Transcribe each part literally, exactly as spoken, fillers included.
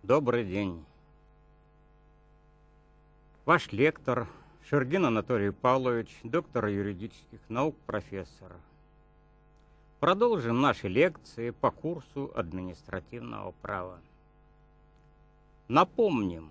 Добрый день. Ваш лектор Шергин Анатолий Павлович, доктор юридических наук, профессор. Продолжим наши лекции по курсу административного права. Напомним,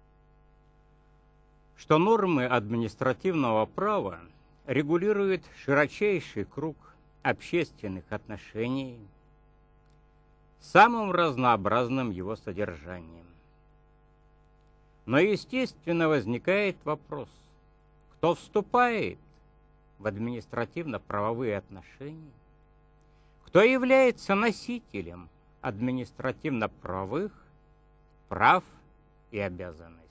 что нормы административного права регулируют широчайший круг общественных отношений, самым разнообразным его содержанием. Но, естественно, возникает вопрос, кто вступает в административно-правовые отношения, кто является носителем административно-правовых прав и обязанностей.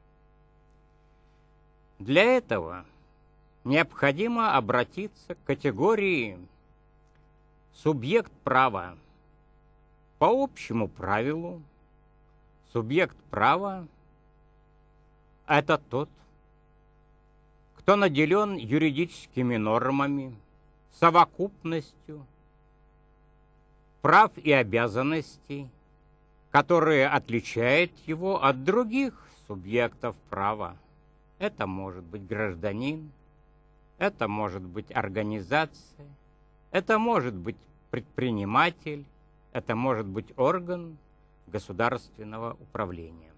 Для этого необходимо обратиться к категории «субъект права». По общему правилу, субъект права – это тот, кто наделен юридическими нормами, совокупностью прав и обязанностей, которые отличают его от других субъектов права. Это может быть гражданин, это может быть организация, это может быть предприниматель, это может быть орган государственного управления.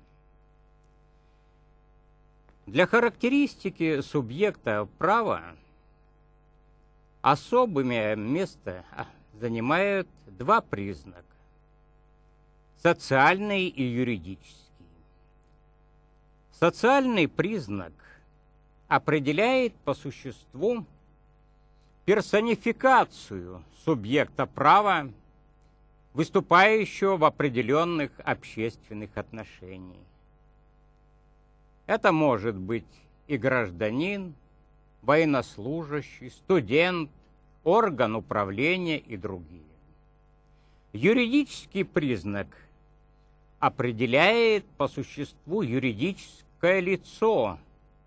Для характеристики субъекта права особое место занимают два признака – социальный и юридический. Социальный признак определяет по существу персонификацию субъекта права, выступающего в определенных общественных отношениях. Это может быть и гражданин, военнослужащий, студент, орган управления и другие. Юридический признак определяет по существу юридическое лицо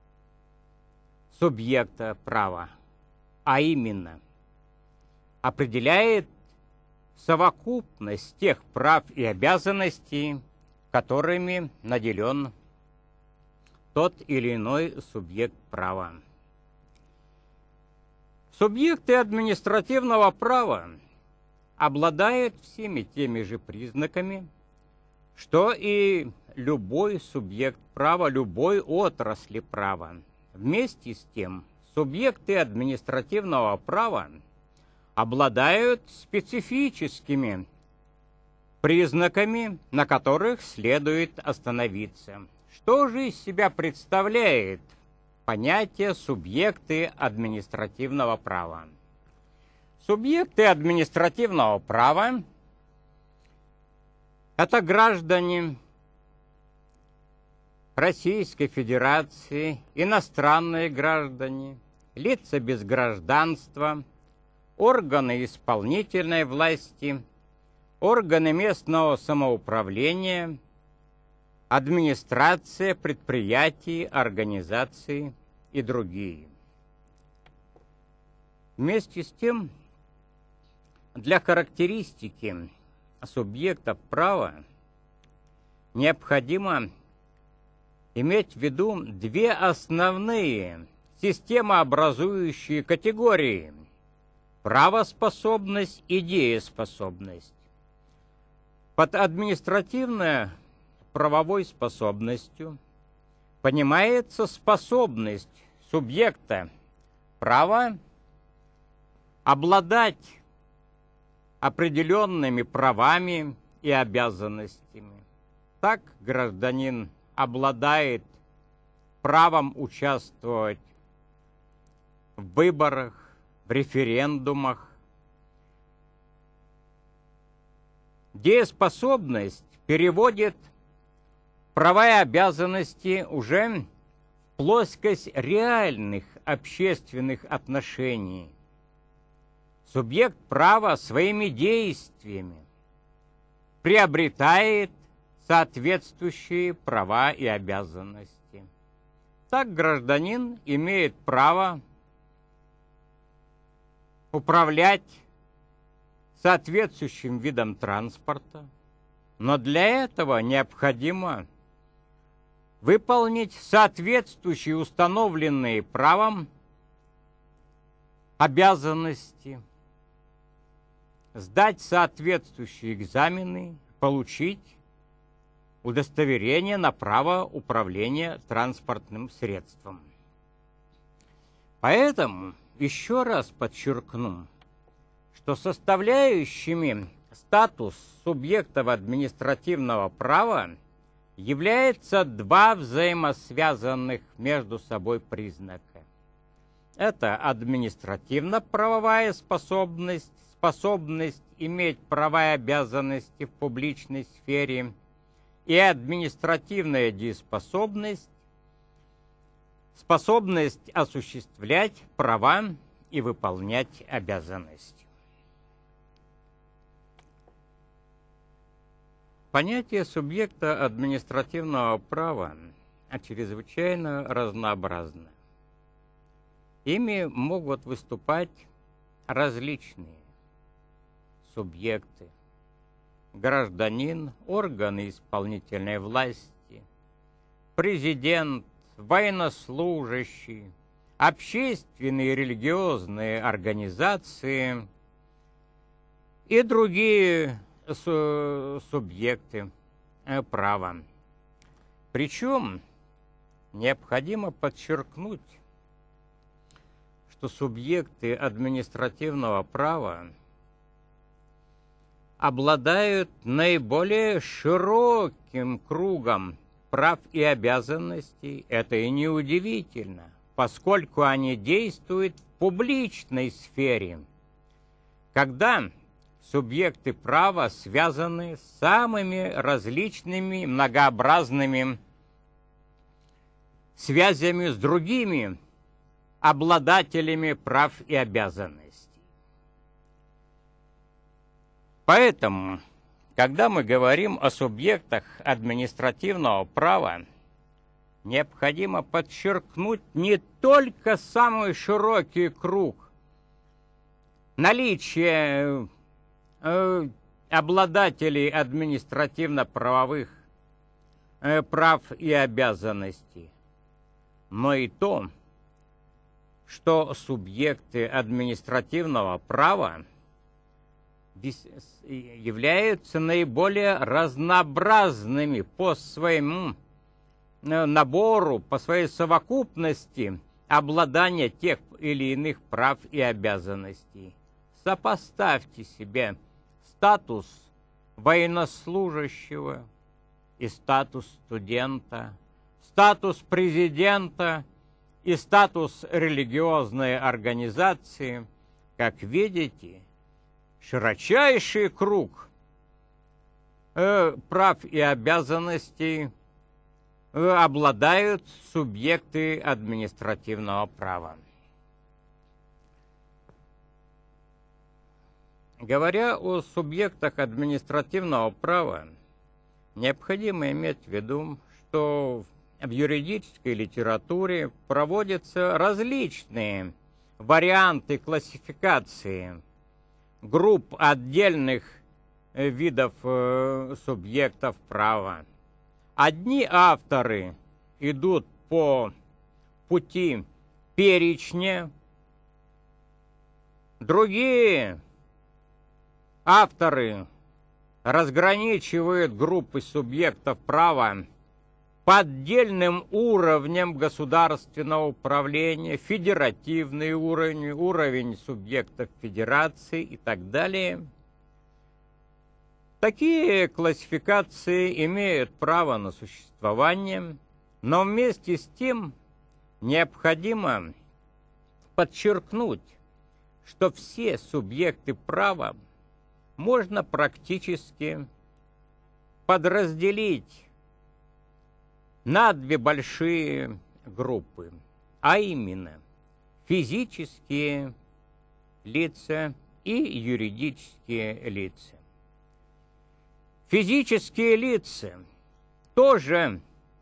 субъекта права, а именно определяет совокупность тех прав и обязанностей, которыми наделен тот или иной субъект права. Субъекты административного права обладают всеми теми же признаками, что и любой субъект права, любой отрасли права. Вместе с тем, субъекты административного права обладают специфическими признаками, на которых следует остановиться. Что же из себя представляет понятие субъекты административного права? Субъекты административного права – это граждане Российской Федерации, иностранные граждане, лица без гражданства, органы исполнительной власти, органы местного самоуправления, администрация, предприятий, организаций и другие. Вместе с тем, для характеристики субъекта права необходимо иметь в виду две основные системообразующие категории: правоспособность и дееспособность. Под административно-правовой способностью понимается способность субъекта права обладать определенными правами и обязанностями. Так гражданин обладает правом участвовать в выборах, в референдумах. Дееспособность переводит права и обязанности уже в плоскость реальных общественных отношений. Субъект права своими действиями приобретает соответствующие права и обязанности. Так гражданин имеет право управлять соответствующим видом транспорта, Но для этого необходимо выполнить соответствующие установленные правом обязанности, сдать соответствующие экзамены, получить удостоверение на право управления транспортным средством. Поэтому еще раз подчеркну, что составляющими статус субъектов административного права являются два взаимосвязанных между собой признака. Это административно-правовая способность, способность иметь права и обязанности в публичной сфере, и административная дееспособность, способность осуществлять права и выполнять обязанности. Понятие субъекта административного права чрезвычайно разнообразно. Ими могут выступать различные субъекты: гражданин, органы исполнительной власти, президент, военнослужащий, общественные и религиозные организации и другие субъекты права. Причем необходимо подчеркнуть, что субъекты административного права обладают наиболее широким кругом прав и обязанностей. Это и неудивительно, поскольку они действуют в публичной сфере, когда субъекты права связаны с самыми различными многообразными связями с другими обладателями прав и обязанностей. Поэтому, когда мы говорим о субъектах административного права, необходимо подчеркнуть не только самый широкий круг наличия э, обладателей административно-правовых э, прав и обязанностей, но и то, что субъекты административного права являются наиболее разнообразными по своему набору, по своей совокупности обладания тех или иных прав и обязанностей. Сопоставьте себе статус военнослужащего и статус студента, статус президента и статус религиозной организации. Как видите, широчайший круг э, прав и обязанностей э, обладают субъекты административного права. Говоря о субъектах административного права, необходимо иметь в виду, что в юридической литературе проводятся различные варианты классификации групп отдельных видов э, субъектов права. Одни авторы идут по пути перечня, другие авторы разграничивают группы субъектов права по отдельным уровням государственного управления, федеративный уровень, уровень субъектов федерации и так далее. Такие классификации имеют право на существование, но вместе с тем необходимо подчеркнуть, что все субъекты права можно практически подразделить на две большие группы, а именно физические лица и юридические лица. Физические лица тоже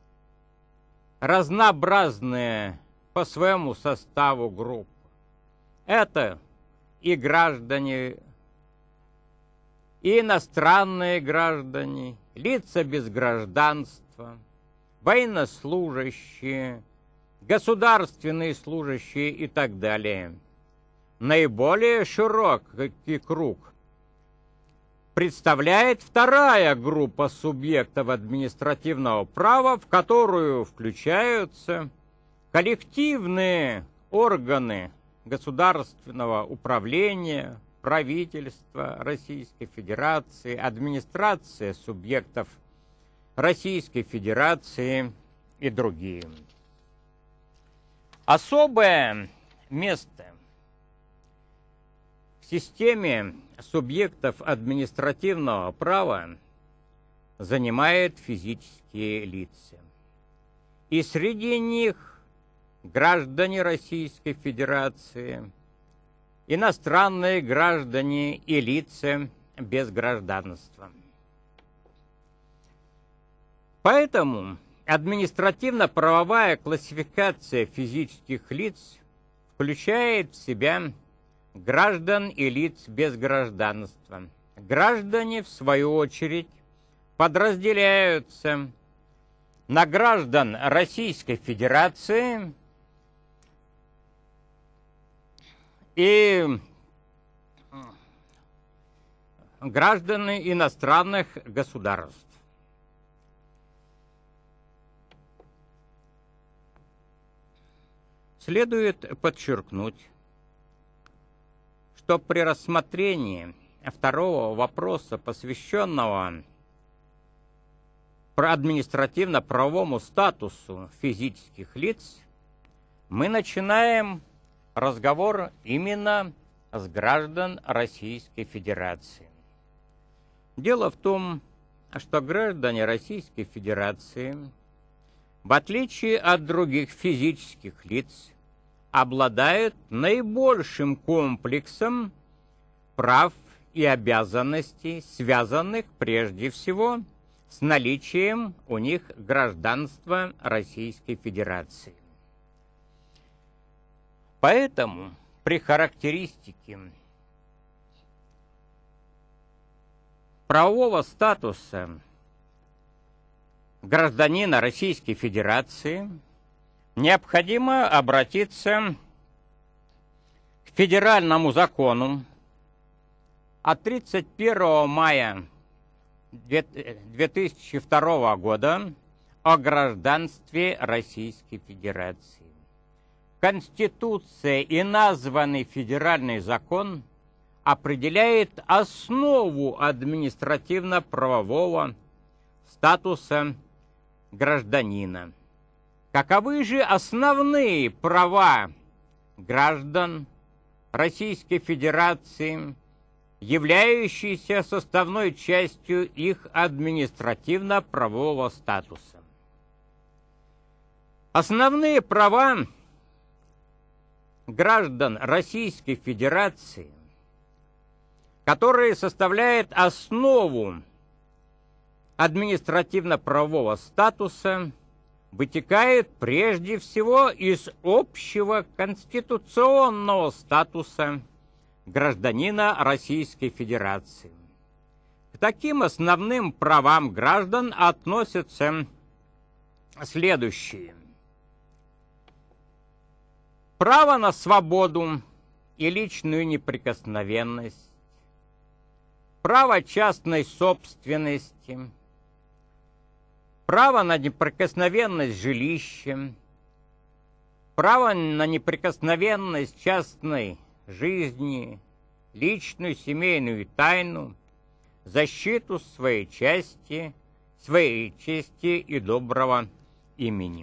разнообразные по своему составу группы. Это и граждане и иностранные граждане, лица без гражданства, военнослужащие, государственные служащие и так далее. Наиболее широкий круг представляет вторая группа субъектов административного права, в которую включаются коллективные органы государственного управления, правительства Российской Федерации, администрация субъектов Российской Федерации и другие. Особое место в системе субъектов административного права занимают физические лица. И среди них граждане Российской Федерации, иностранные граждане и лица без гражданства. Поэтому административно-правовая классификация физических лиц включает в себя граждан и лиц без гражданства. Граждане, в свою очередь, подразделяются на граждан Российской Федерации и граждане иностранных государств. Следует подчеркнуть, что при рассмотрении второго вопроса, посвященного административно-правовому статусу физических лиц, мы начинаем разговор именно с граждан Российской Федерации. Дело в том, что граждане Российской Федерации, в отличие от других физических лиц, обладают наибольшим комплексом прав и обязанностей, связанных прежде всего с наличием у них гражданства Российской Федерации. Поэтому при характеристике правового статуса гражданина Российской Федерации необходимо обратиться к федеральному закону от тридцать первого мая две тысячи второго года о гражданстве Российской Федерации. Конституция и названный федеральный закон определяет основу административно-правового статуса гражданина. Каковы же основные права граждан Российской Федерации, являющиеся составной частью их административно-правового статуса? Основные права граждан Российской Федерации, которые составляют основу административно-правового статуса, вытекает прежде всего из общего конституционного статуса гражданина Российской Федерации. К таким основным правам граждан относятся следующие. Право на свободу и личную неприкосновенность, право частной собственности, право на неприкосновенность жилища, право на неприкосновенность частной жизни, личную семейную тайну, защиту своей части, своей чести и доброго имени.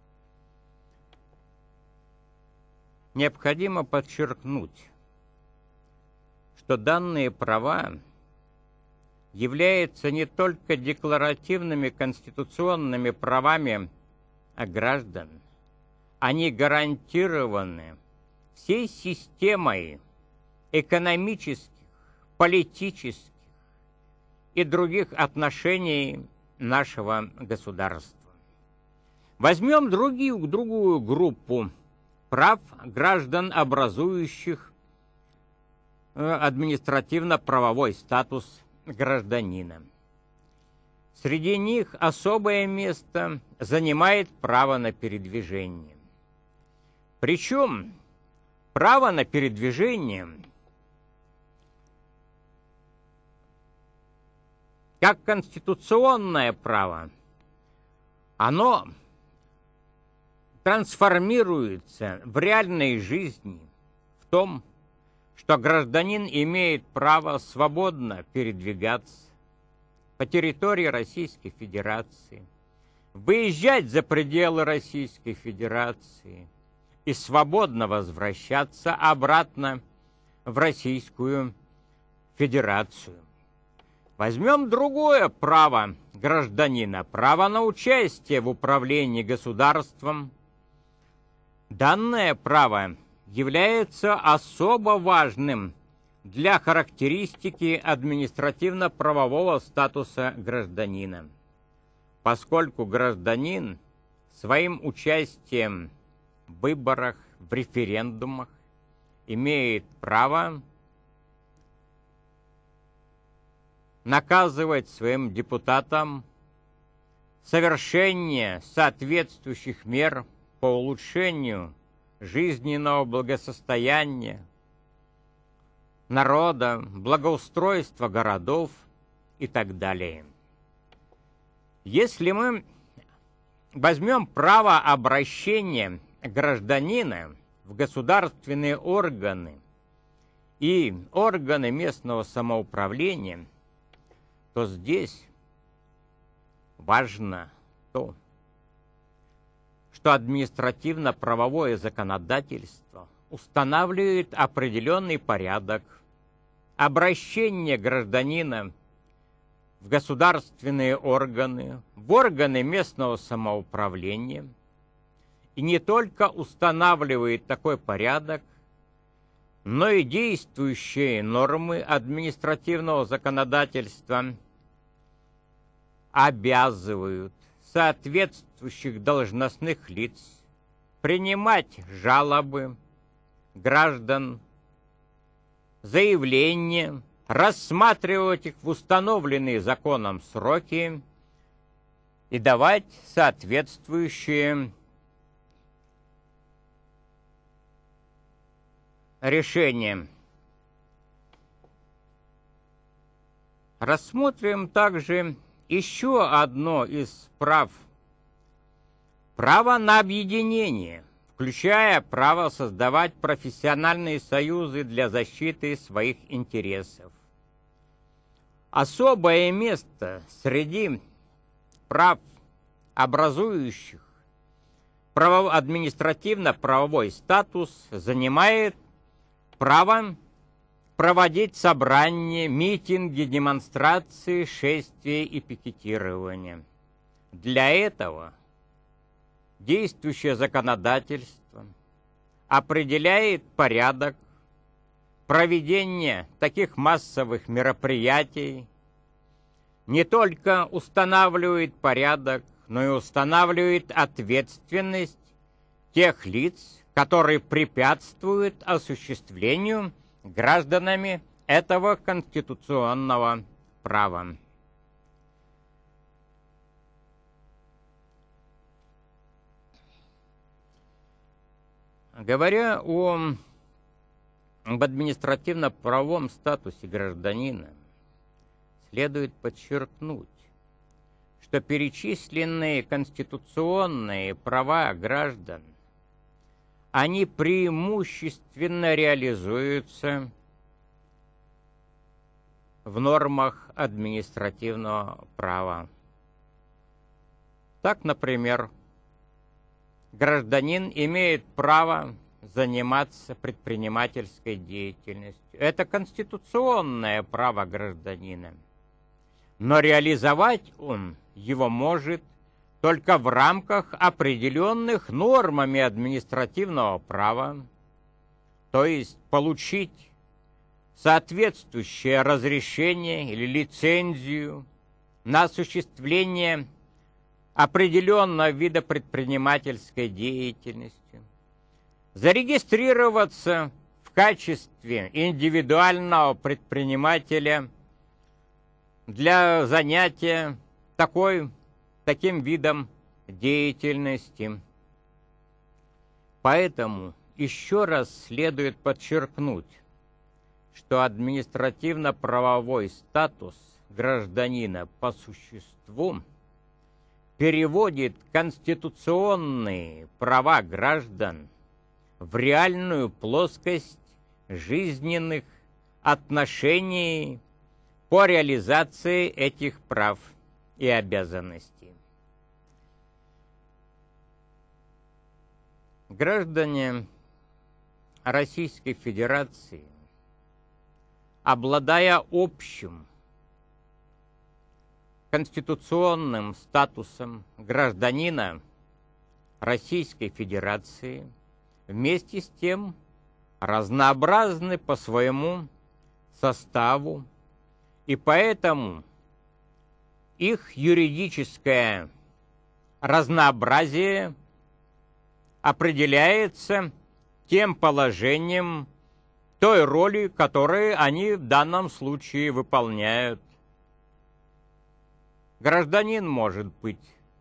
Необходимо подчеркнуть, что данные права являются не только декларативными конституционными правами граждан, они гарантированы всей системой экономических, политических и других отношений нашего государства. Возьмем другую, другую группу прав граждан, образующих административно-правовой статус гражданина. Среди них особое место занимает право на передвижение. Причем право на передвижение как конституционное право, оно трансформируется в реальной жизни в том, что гражданин имеет право свободно передвигаться по территории Российской Федерации, выезжать за пределы Российской Федерации и свободно возвращаться обратно в Российскую Федерацию. Возьмем другое право гражданина, право на участие в управлении государством. Данное право является особо важным для характеристики административно-правового статуса гражданина, поскольку гражданин своим участием в выборах, в референдумах имеет право наказывать своим депутатам совершение соответствующих мер по улучшению жизненного благосостояния народа, благоустройства городов и так далее. Если мы возьмем право обращения гражданина в государственные органы и органы местного самоуправления, то здесь важно то, что административно-правовое законодательство устанавливает определенный порядок обращения гражданина в государственные органы, в органы местного самоуправления, и не только устанавливает такой порядок, но и действующие нормы административного законодательства обязывают соответствующих должностных лиц принимать жалобы граждан, заявления, рассматривать их в установленные законом сроки и давать соответствующие решения. Рассмотрим также еще одно из прав. Право на объединение, включая право создавать профессиональные союзы для защиты своих интересов. Особое место среди прав, образующих административно-правовой статус, занимает право проводить собрания, митинги, демонстрации, шествия и пикетирования. Для этого действующее законодательство определяет порядок проведения таких массовых мероприятий, не только устанавливает порядок, но и устанавливает ответственность тех лиц, которые препятствуют осуществлению гражданами этого конституционного права. Говоря о, об административно-правовом статусе гражданина, следует подчеркнуть, что перечисленные конституционные права граждан, они преимущественно реализуются в нормах административного права. Так, например, гражданин имеет право заниматься предпринимательской деятельностью. Это конституционное право гражданина. Но реализовать он его может только в рамках определенных нормами административного права, то есть получить соответствующее разрешение или лицензию на осуществление определенного вида предпринимательской деятельности, зарегистрироваться в качестве индивидуального предпринимателя для занятия такой, таким видом деятельности. Поэтому еще раз следует подчеркнуть, что административно-правовой статус гражданина по существу переводит конституционные права граждан в реальную плоскость жизненных отношений по реализации этих прав и обязанностей. Граждане Российской Федерации, обладая общим конституционным статусом гражданина Российской Федерации, вместе с тем разнообразны по своему составу, и поэтому их юридическое разнообразие определяется тем положением, той роли, которую они в данном случае выполняют. Гражданин может быть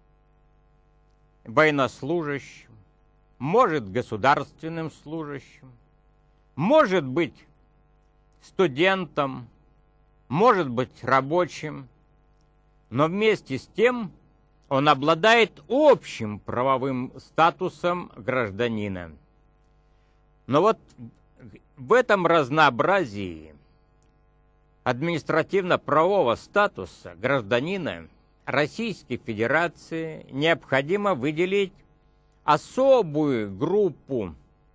военнослужащим, может государственным служащим, может быть студентом, может быть рабочим, но вместе с тем он обладает общим правовым статусом гражданина. Но вот в этом разнообразии административно-правового статуса гражданина Российской Федерации необходимо выделить особую группу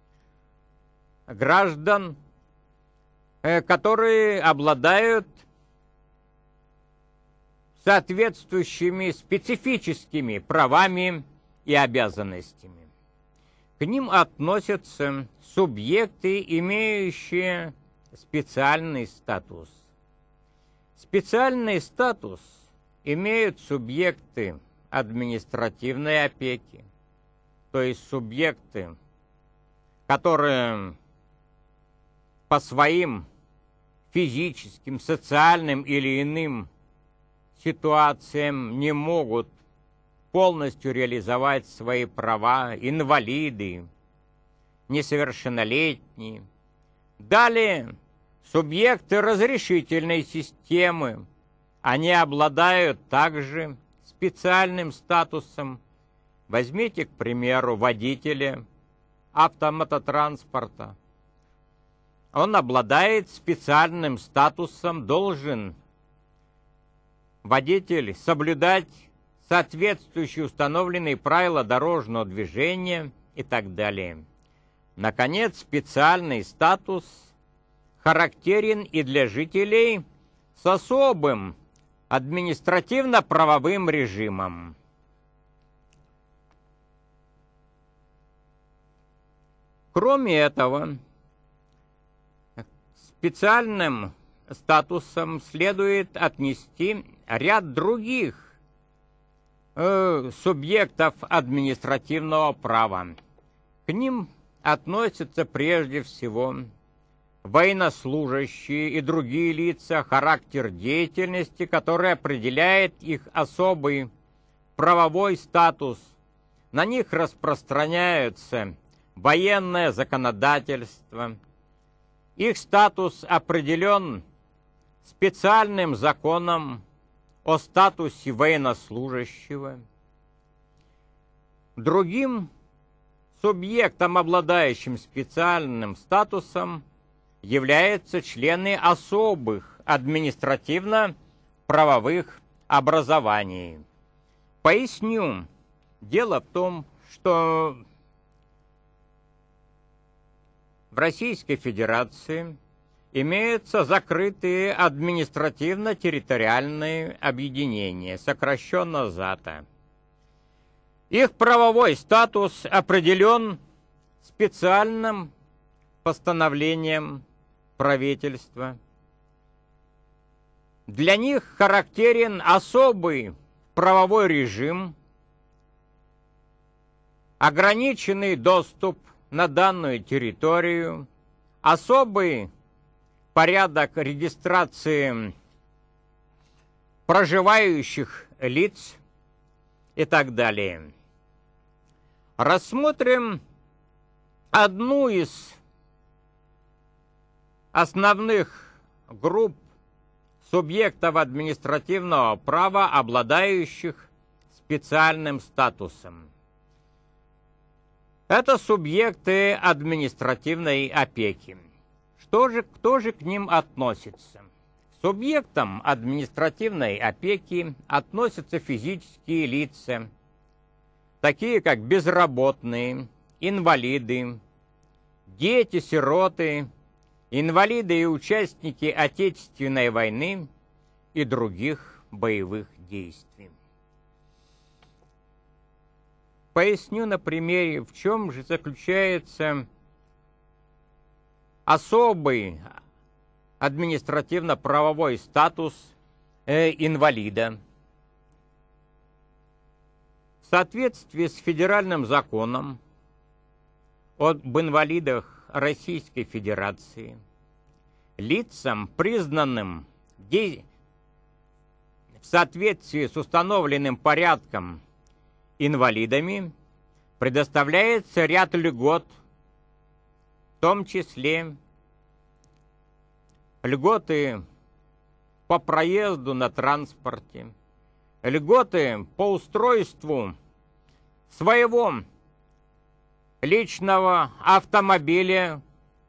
граждан, которые обладают соответствующими специфическими правами и обязанностями. К ним относятся субъекты, имеющие специальный статус. Специальный статус имеют субъекты административной опеки, то есть субъекты, которые по своим физическим, социальным или иным ситуациям не могут полностью реализовать свои права, инвалиды, несовершеннолетние. Далее, субъекты разрешительной системы, они обладают также специальным статусом. Возьмите, к примеру, водителя автомототранспорта. Он обладает специальным статусом, должен водитель соблюдать соответствующие установленные правила дорожного движения и так далее. Наконец, специальный статус характерен и для жителей с особым административно-правовым режимом. Кроме этого, специальным статусом следует отнести ряд других э, субъектов административного права. К ним относятся прежде всего военнослужащие и другие лица, характер деятельности, который определяет их особый правовой статус. На них распространяются военное законодательство. Их статус определен специальным законом о статусе военнослужащего. Другим субъектом, обладающим специальным статусом, являются члены особых административно-правовых образований. Поясню. Дело в том, что в Российской Федерации имеются закрытые административно-территориальные объединения, сокращенно ЗАТО. Их правовой статус определен специальным постановлением правительства. Для них характерен особый правовой режим, ограниченный доступ на данную территорию, особый порядок регистрации проживающих лиц и так далее. Рассмотрим одну из основных групп субъектов административного права, обладающих специальным статусом. Это субъекты административной опеки. Что же, кто же к ним относится? К субъектам административной опеки относятся физические лица, такие как безработные, инвалиды, дети-сироты, инвалиды и участники Отечественной войны и других боевых действий. Поясню на примере, в чем же заключается особый административно-правовой статус э, инвалида. В соответствии с федеральным законом об инвалидах Российской Федерации, лицам, признанным в соответствии с установленным порядком инвалидами, предоставляется ряд льгот, в том числе льготы по проезду на транспорте, льготы по устройству своего личного автомобиля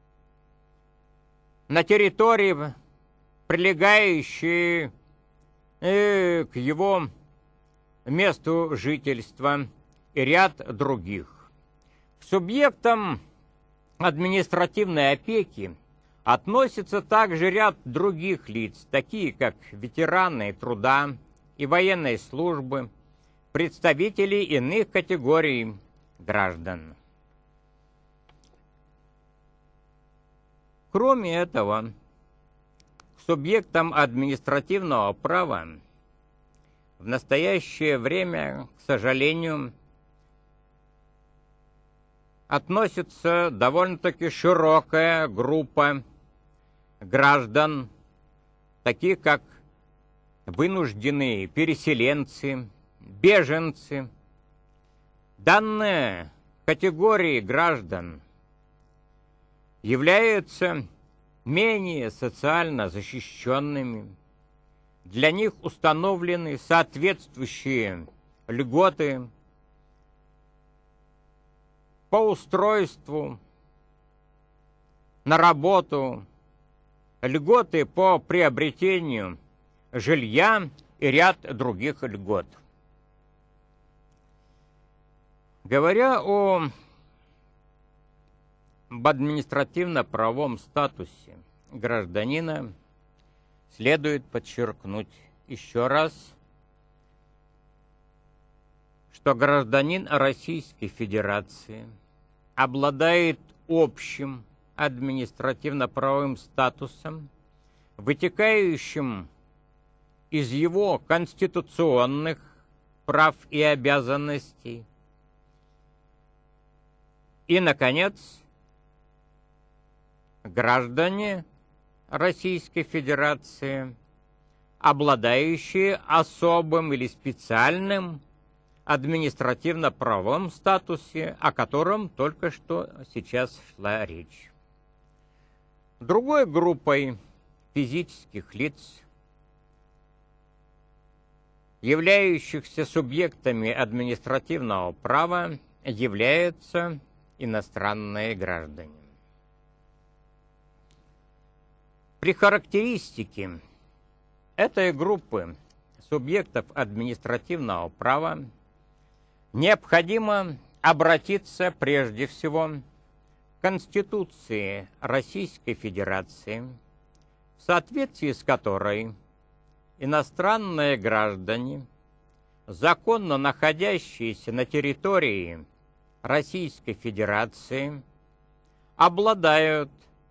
на территории, прилегающей э, к его месту жительства, и ряд других. К субъектам административной опеки относится также ряд других лиц, такие как ветераны труда и военной службы, представители иных категорий граждан. Кроме этого, к субъектам административного права в настоящее время, к сожалению, относится довольно-таки широкая группа граждан, такие как вынужденные переселенцы, беженцы. Данные категории граждан являются менее социально защищенными. Для них установлены соответствующие льготы по устройству на работу, льготы по приобретению жилья и ряд других льгот. Говоря о об административно-правовом статусе гражданина, следует подчеркнуть еще раз, что гражданин Российской Федерации обладает общим административно-правовым статусом, вытекающим из его конституционных прав и обязанностей. И, наконец, граждане Российской Федерации, обладающие особым или специальным административно-правовым статусе, о котором только что сейчас шла речь. Другой группой физических лиц, являющихся субъектами административного права, являются иностранные граждане. При характеристике этой группы субъектов административного права необходимо обратиться прежде всего к Конституции Российской Федерации, в соответствии с которой иностранные граждане, законно находящиеся на территории Российской Федерации, обладают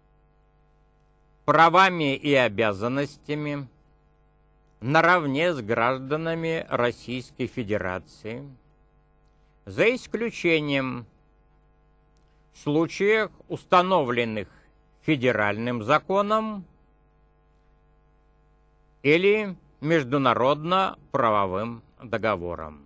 правами и обязанностями наравне с гражданами Российской Федерации, за исключением случаев, установленных федеральным законом или международно-правовым договором.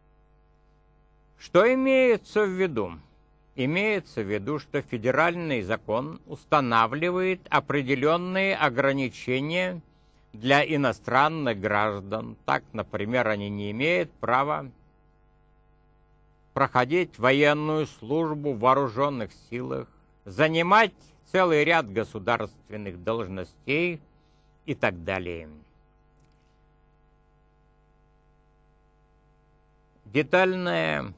Что имеется в виду? Имеется в виду, что федеральный закон устанавливает определенные ограничения для иностранных граждан. Так, например, они не имеют права проходить военную службу в вооруженных силах, занимать целый ряд государственных должностей и так далее. Детальное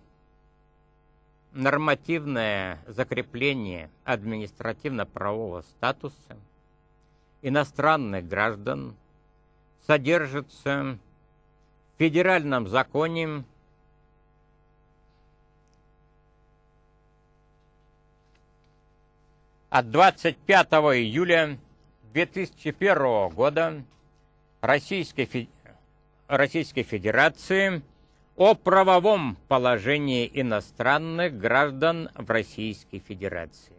нормативное закрепление административно-правового статуса иностранных граждан содержится в федеральном законе от двадцать пятого июля две тысячи первого года Российской, Фе... Российской Федерации о правовом положении иностранных граждан в Российской Федерации.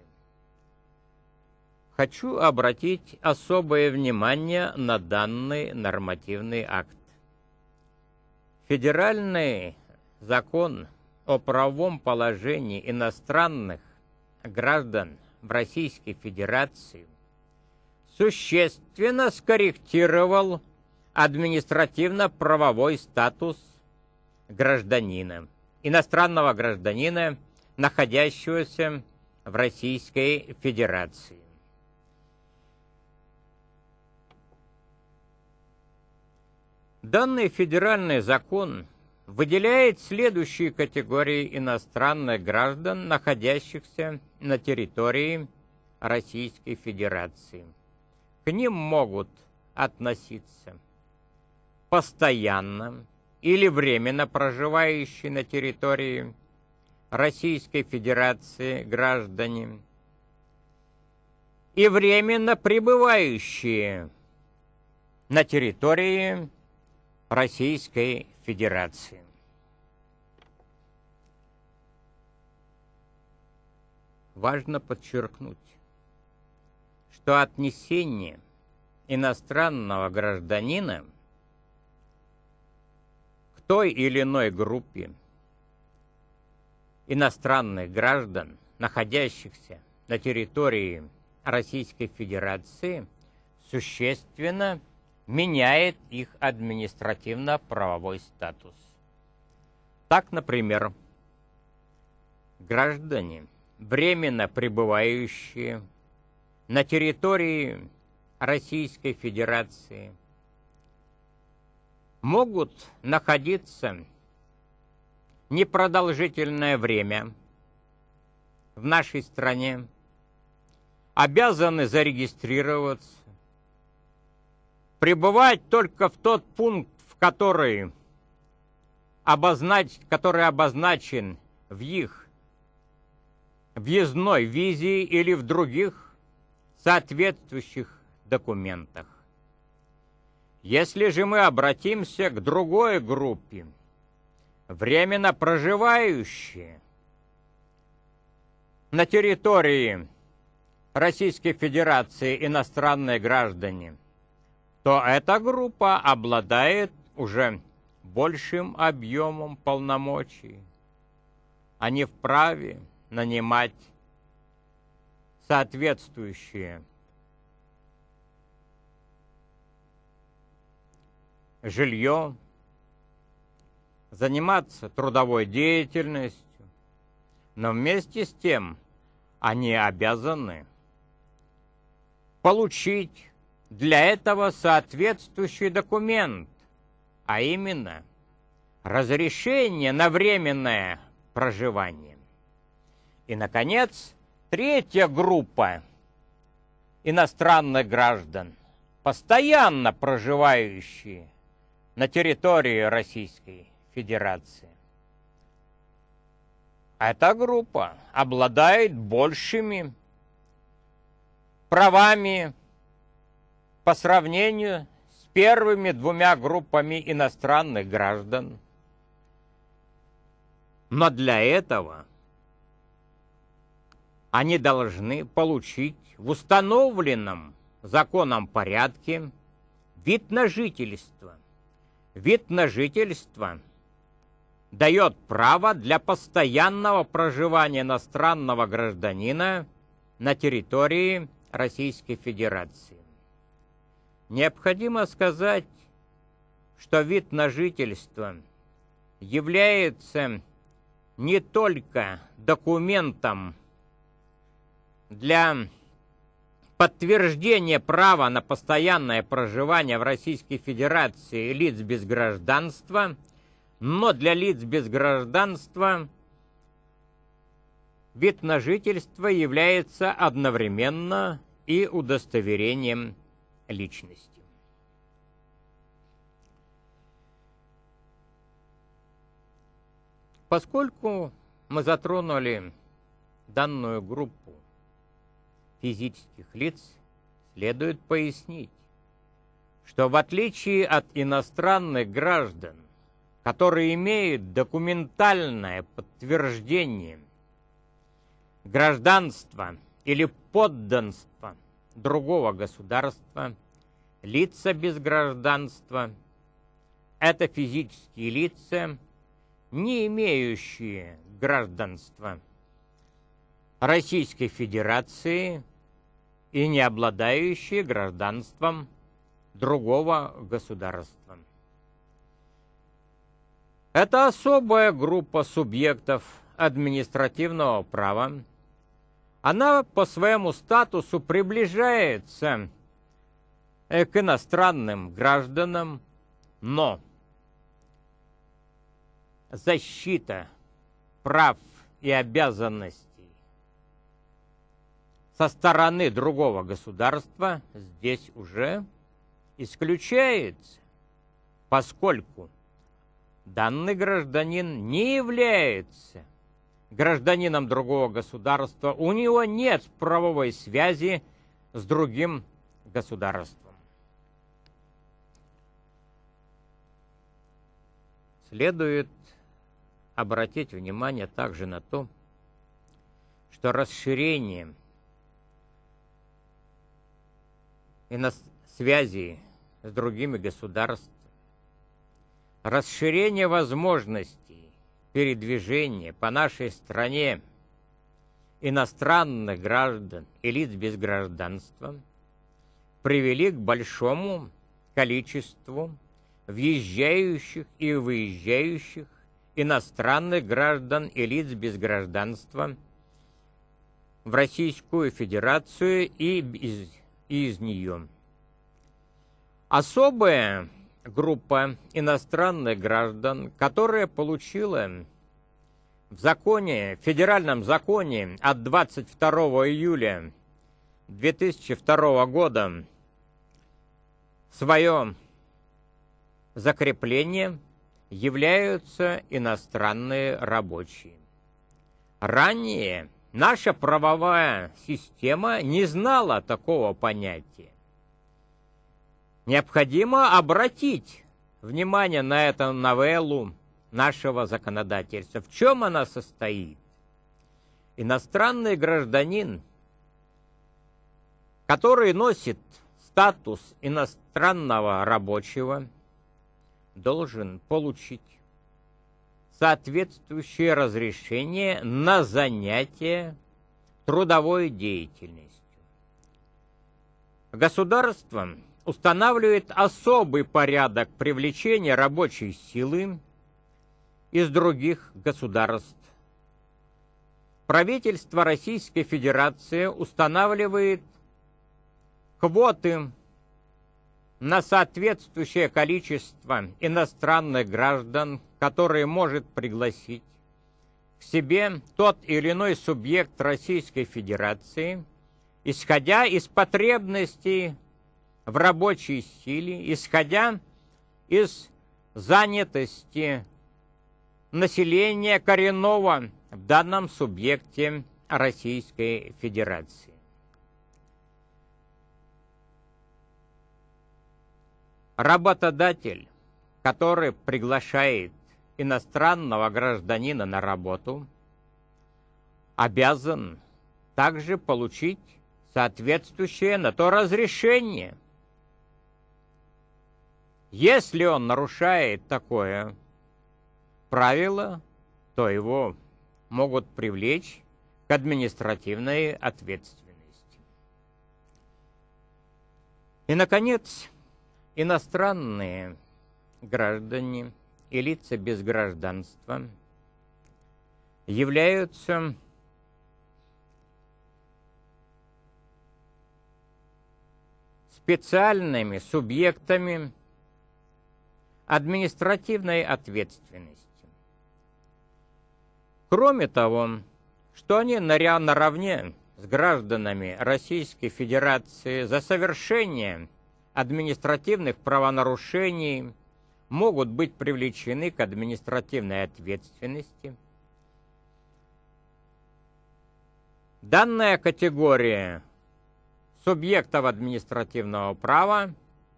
Хочу обратить особое внимание на данный нормативный акт. Федеральный закон о правовом положении иностранных граждан в Российской Федерации существенно скорректировал административно-правовой статус гражданина, иностранного гражданина, находящегося в Российской Федерации. Данный федеральный закон выделяет следующие категории иностранных граждан, находящихся на территории Российской Федерации. К ним могут относиться постоянно или временно проживающие на территории Российской Федерации граждане и временно пребывающие на территории Российской Федерации. Важно подчеркнуть, что отнесение иностранного гражданина к той или иной группе иностранных граждан, находящихся на территории Российской Федерации, существенно меняет их административно-правовой статус. Так, например, граждане, временно пребывающие на территории Российской Федерации, могут находиться непродолжительное время в нашей стране, обязаны зарегистрироваться, пребывать только в тот пункт, в который, обознач... который обозначен в их въездной визе или в других соответствующих документах. Если же мы обратимся к другой группе, временно проживающие на территории Российской Федерации иностранные граждане, то эта группа обладает уже большим объемом полномочий. Они вправе нанимать соответствующие жилье, заниматься трудовой деятельностью, но вместе с тем они обязаны получить для этого соответствующий документ, а именно разрешение на временное проживание. И, наконец, третья группа иностранных граждан, постоянно проживающие на территории Российской Федерации. Эта группа обладает большими правами по сравнению с первыми двумя группами иностранных граждан. Но для этого они должны получить в установленном законом порядке вид на жительство Вид на жительство дает право для постоянного проживания иностранного гражданина на территории Российской Федерации. Необходимо сказать, что вид на жительство является не только документом для подтверждения права на постоянное проживание в Российской Федерации лиц без гражданства, но для лиц без гражданства вид на жительство является одновременно и удостоверением личности. Поскольку мы затронули данную группу физических лиц, следует пояснить, что в отличие от иностранных граждан, которые имеют документальное подтверждение гражданства или подданства другого государства, лица без гражданства – это физические лица, не имеющие гражданства Российской Федерации и не обладающие гражданством другого государства. Это особая группа субъектов административного права. Она по своему статусу приближается к иностранным гражданам, но защита прав и обязанностей со стороны другого государства здесь уже исключается, поскольку данный гражданин не является гражданином другого государства, у него нет правовой связи с другим государством. Следует обратить внимание также на то, что расширение связи с другими государствами, расширение возможностей передвижения по нашей стране иностранных граждан и лиц без гражданства привели к большому количеству въезжающих и выезжающих иностранных граждан и лиц без гражданства в Российскую Федерацию и из, и из нее. Особая группа иностранных граждан, которая получила в законе, в федеральном законе от двадцать второго июля две тысячи второго года свое закрепление, являются иностранные рабочие. Ранее наша правовая система не знала такого понятия. Необходимо обратить внимание на эту новеллу нашего законодательства. В чем она состоит? Иностранный гражданин, который носит статус иностранного рабочего, должен получить соответствующее разрешение на занятие трудовой деятельностью. Государство устанавливает особый порядок привлечения рабочей силы из других государств. Правительство Российской Федерации устанавливает квоты на соответствующее количество иностранных граждан, которые может пригласить к себе тот или иной субъект Российской Федерации, исходя из потребностей в рабочей силе, исходя из занятости населения коренного в данном субъекте Российской Федерации. Работодатель, который приглашает иностранного гражданина на работу, обязан также получить соответствующее на то разрешение. Если он нарушает такое правило, то его могут привлечь к административной ответственности. И, наконец, иностранные граждане и лица без гражданства являются специальными субъектами административной ответственности. Кроме того, что они наравне с гражданами Российской Федерации за совершение административных правонарушений могут быть привлечены к административной ответственности. Данная категория субъектов административного права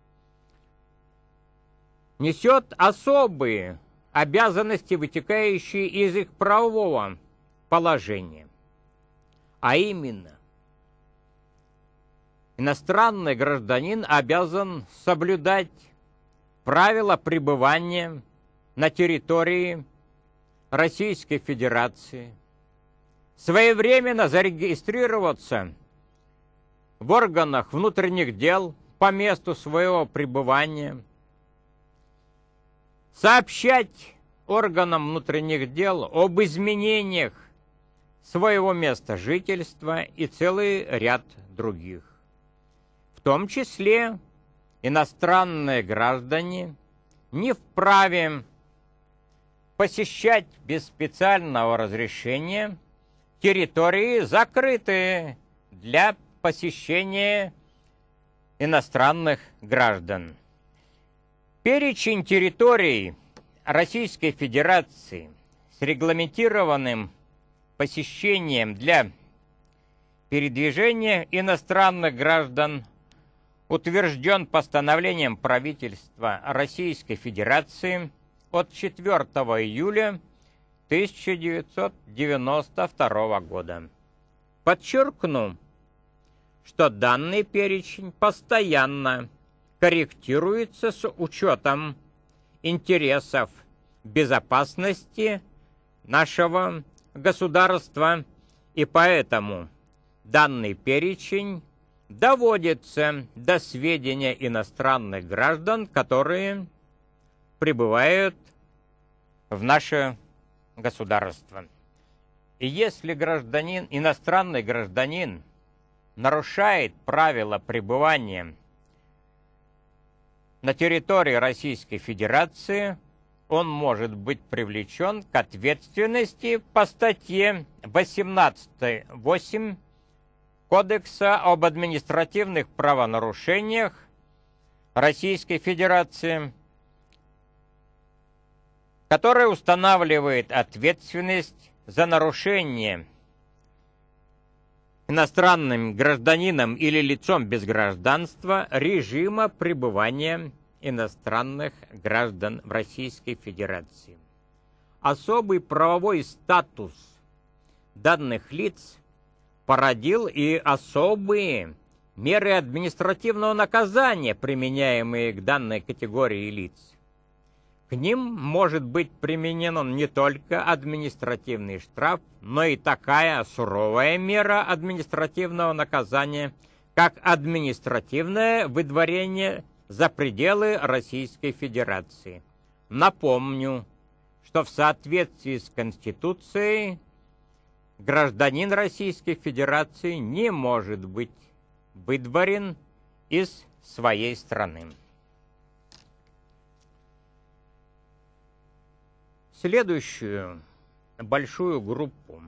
несет особые обязанности, вытекающие из их правового положения. А именно, иностранный гражданин обязан соблюдать правила пребывания на территории Российской Федерации, своевременно зарегистрироваться в органах внутренних дел по месту своего пребывания, сообщать органам внутренних дел об изменениях своего места жительства и целый ряд других. В том числе иностранные граждане не вправе посещать без специального разрешения территории, закрытые для посещения иностранных граждан. Перечень территорий Российской Федерации с регламентированным посещением для передвижения иностранных граждан утвержден постановлением правительства Российской Федерации от четвёртого июля тысяча девятьсот девяносто второго года. Подчеркну, что данный перечень постоянно корректируется с учетом интересов безопасности нашего государства, и поэтому данный перечень доводится до сведения иностранных граждан, которые прибывают в наше государство. И если гражданин, иностранный гражданин нарушает правила пребывания на территории Российской Федерации, он может быть привлечен к ответственности по статье восемнадцать точка восемь Кодекса об административных правонарушениях Российской Федерации, которая устанавливает ответственность за нарушение иностранным гражданином или лицом без гражданства режима пребывания иностранных граждан в Российской Федерации. Особый правовой статус данных лиц породил и особые меры административного наказания, применяемые к данной категории лиц. К ним может быть применен не только административный штраф, но и такая суровая мера административного наказания, как административное выдворение за пределы Российской Федерации. Напомню, что в соответствии с Конституцией гражданин Российской Федерации не может быть выдворен из своей страны. Следующую большую группу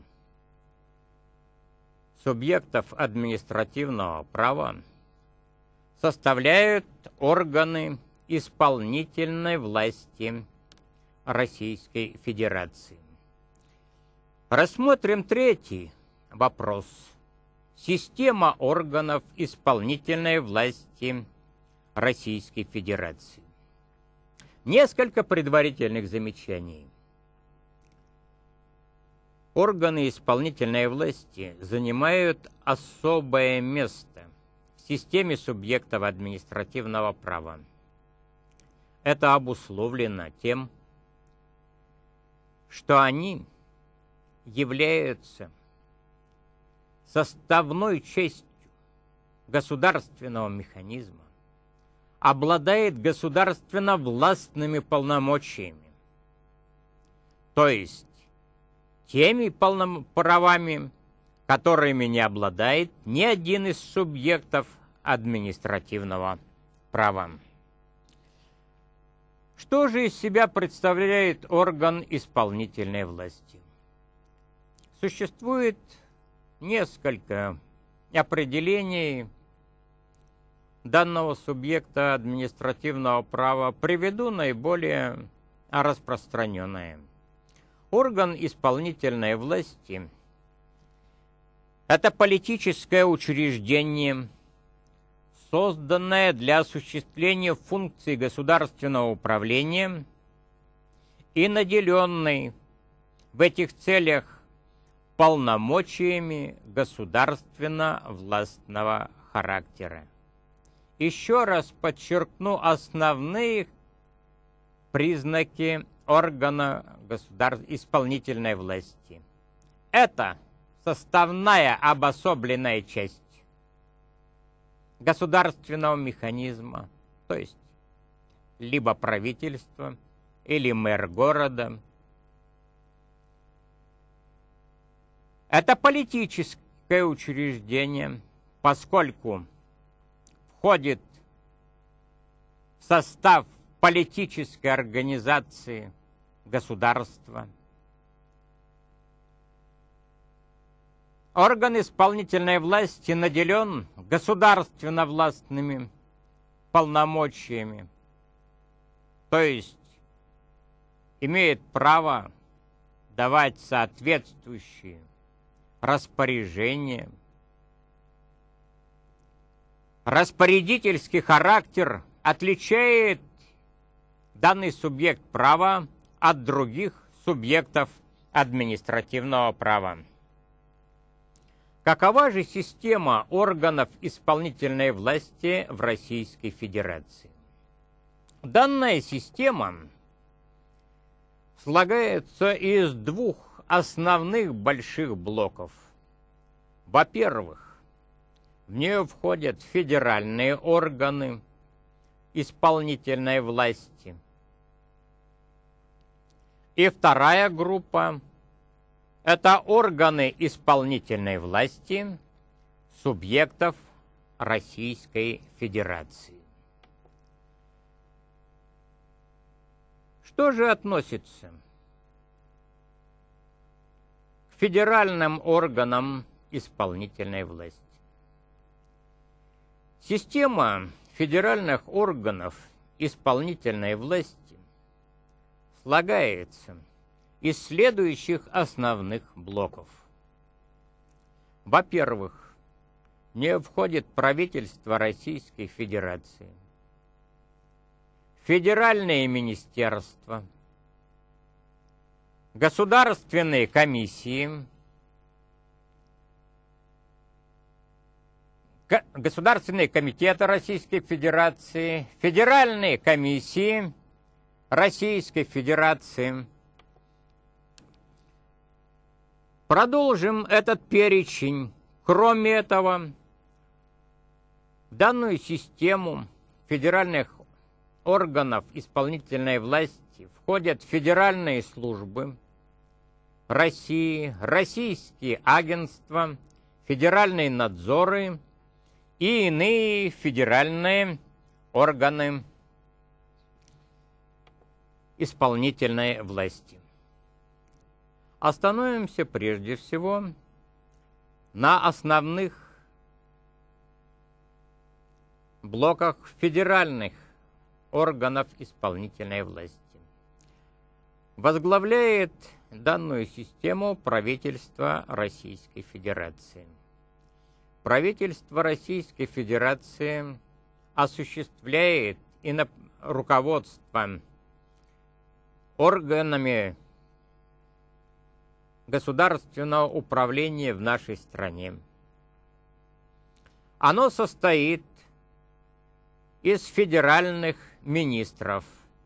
субъектов административного права составляют органы исполнительной власти Российской Федерации. Рассмотрим третий вопрос. Система органов исполнительной власти Российской Федерации. Несколько предварительных замечаний. Органы исполнительной власти занимают особое место в системе субъектов административного права. это обусловлено тем, что они являются составной частью государственного механизма, обладает государственно-властными полномочиями, то есть теми полном... правами, которыми не обладает ни один из субъектов административного права. Что же из себя представляет орган исполнительной власти? Существует несколько определений данного субъекта административного права. Приведу наиболее распространенные. Орган исполнительной власти – это политическое учреждение, созданное для осуществления функций государственного управления и наделенный в этих целях полномочиями государственно-властного характера. Еще раз подчеркну основные признаки органа государ... исполнительной власти. Это составная обособленная часть государственного механизма, то есть либо правительство, или мэр города. Это политическое учреждение, поскольку входит в состав политической организации государства. Орган исполнительной власти наделен государственно-властными полномочиями, то есть имеет право давать соответствующие распоряжения. Распорядительский характер отличает данный субъект права от других субъектов административного права. Какова же система органов исполнительной власти в Российской Федерации? Данная система слагается из двух основных больших блоков. Во-первых, в нее входят федеральные органы исполнительной власти. И вторая группа – это органы исполнительной власти субъектов Российской Федерации. Что же относится к федеральным органам исполнительной власти? Система федеральных органов исполнительной власти слагается из следующих основных блоков. Во-первых, в нее входит правительство Российской Федерации, федеральные министерства, государственные комиссии, государственные комитеты Российской Федерации, федеральные комиссии Российской Федерации. Продолжим этот перечень. Кроме этого, в данную систему федеральных органов исполнительной власти входят федеральные службы России, российские агентства, федеральные надзоры и иные федеральные органы исполнительной власти. Остановимся прежде всего на основных блоках федеральных органов исполнительной власти. Возглавляет данную систему правительство Российской Федерации. Правительство Российской Федерации осуществляет и на руководство органами государственного управления в нашей стране. Оно состоит из федеральных министров,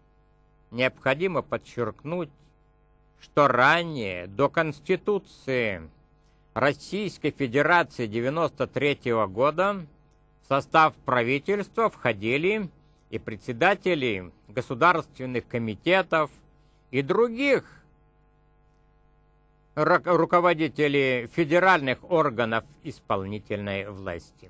необходимо подчеркнуть, что ранее, до Конституции Российской Федерации девяносто третьего года, в состав правительства входили и председатели государственных комитетов, и других руководителей федеральных органов исполнительной власти.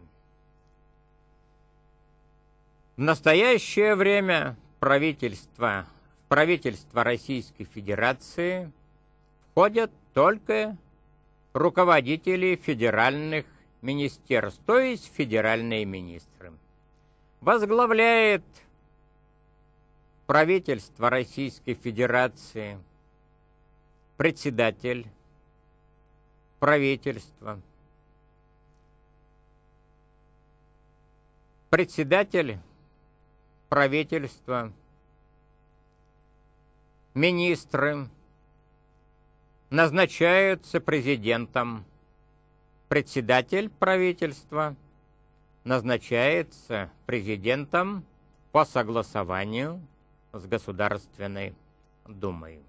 В настоящее время правительство, в правительство Российской Федерации входят только руководители федеральных министерств, то есть федеральные министры. Возглавляет правительство Российской Федерации председатель правительства, председатель правительства, министры назначаются президентом, председатель правительства назначается президентом по согласованию с Государственной Думой.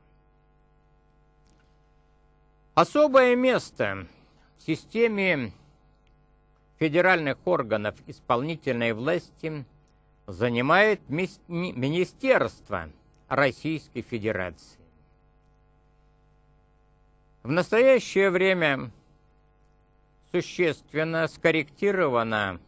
Особое место в системе федеральных органов исполнительной власти занимает Министерство Российской Федерации. В настоящее время существенно скорректирована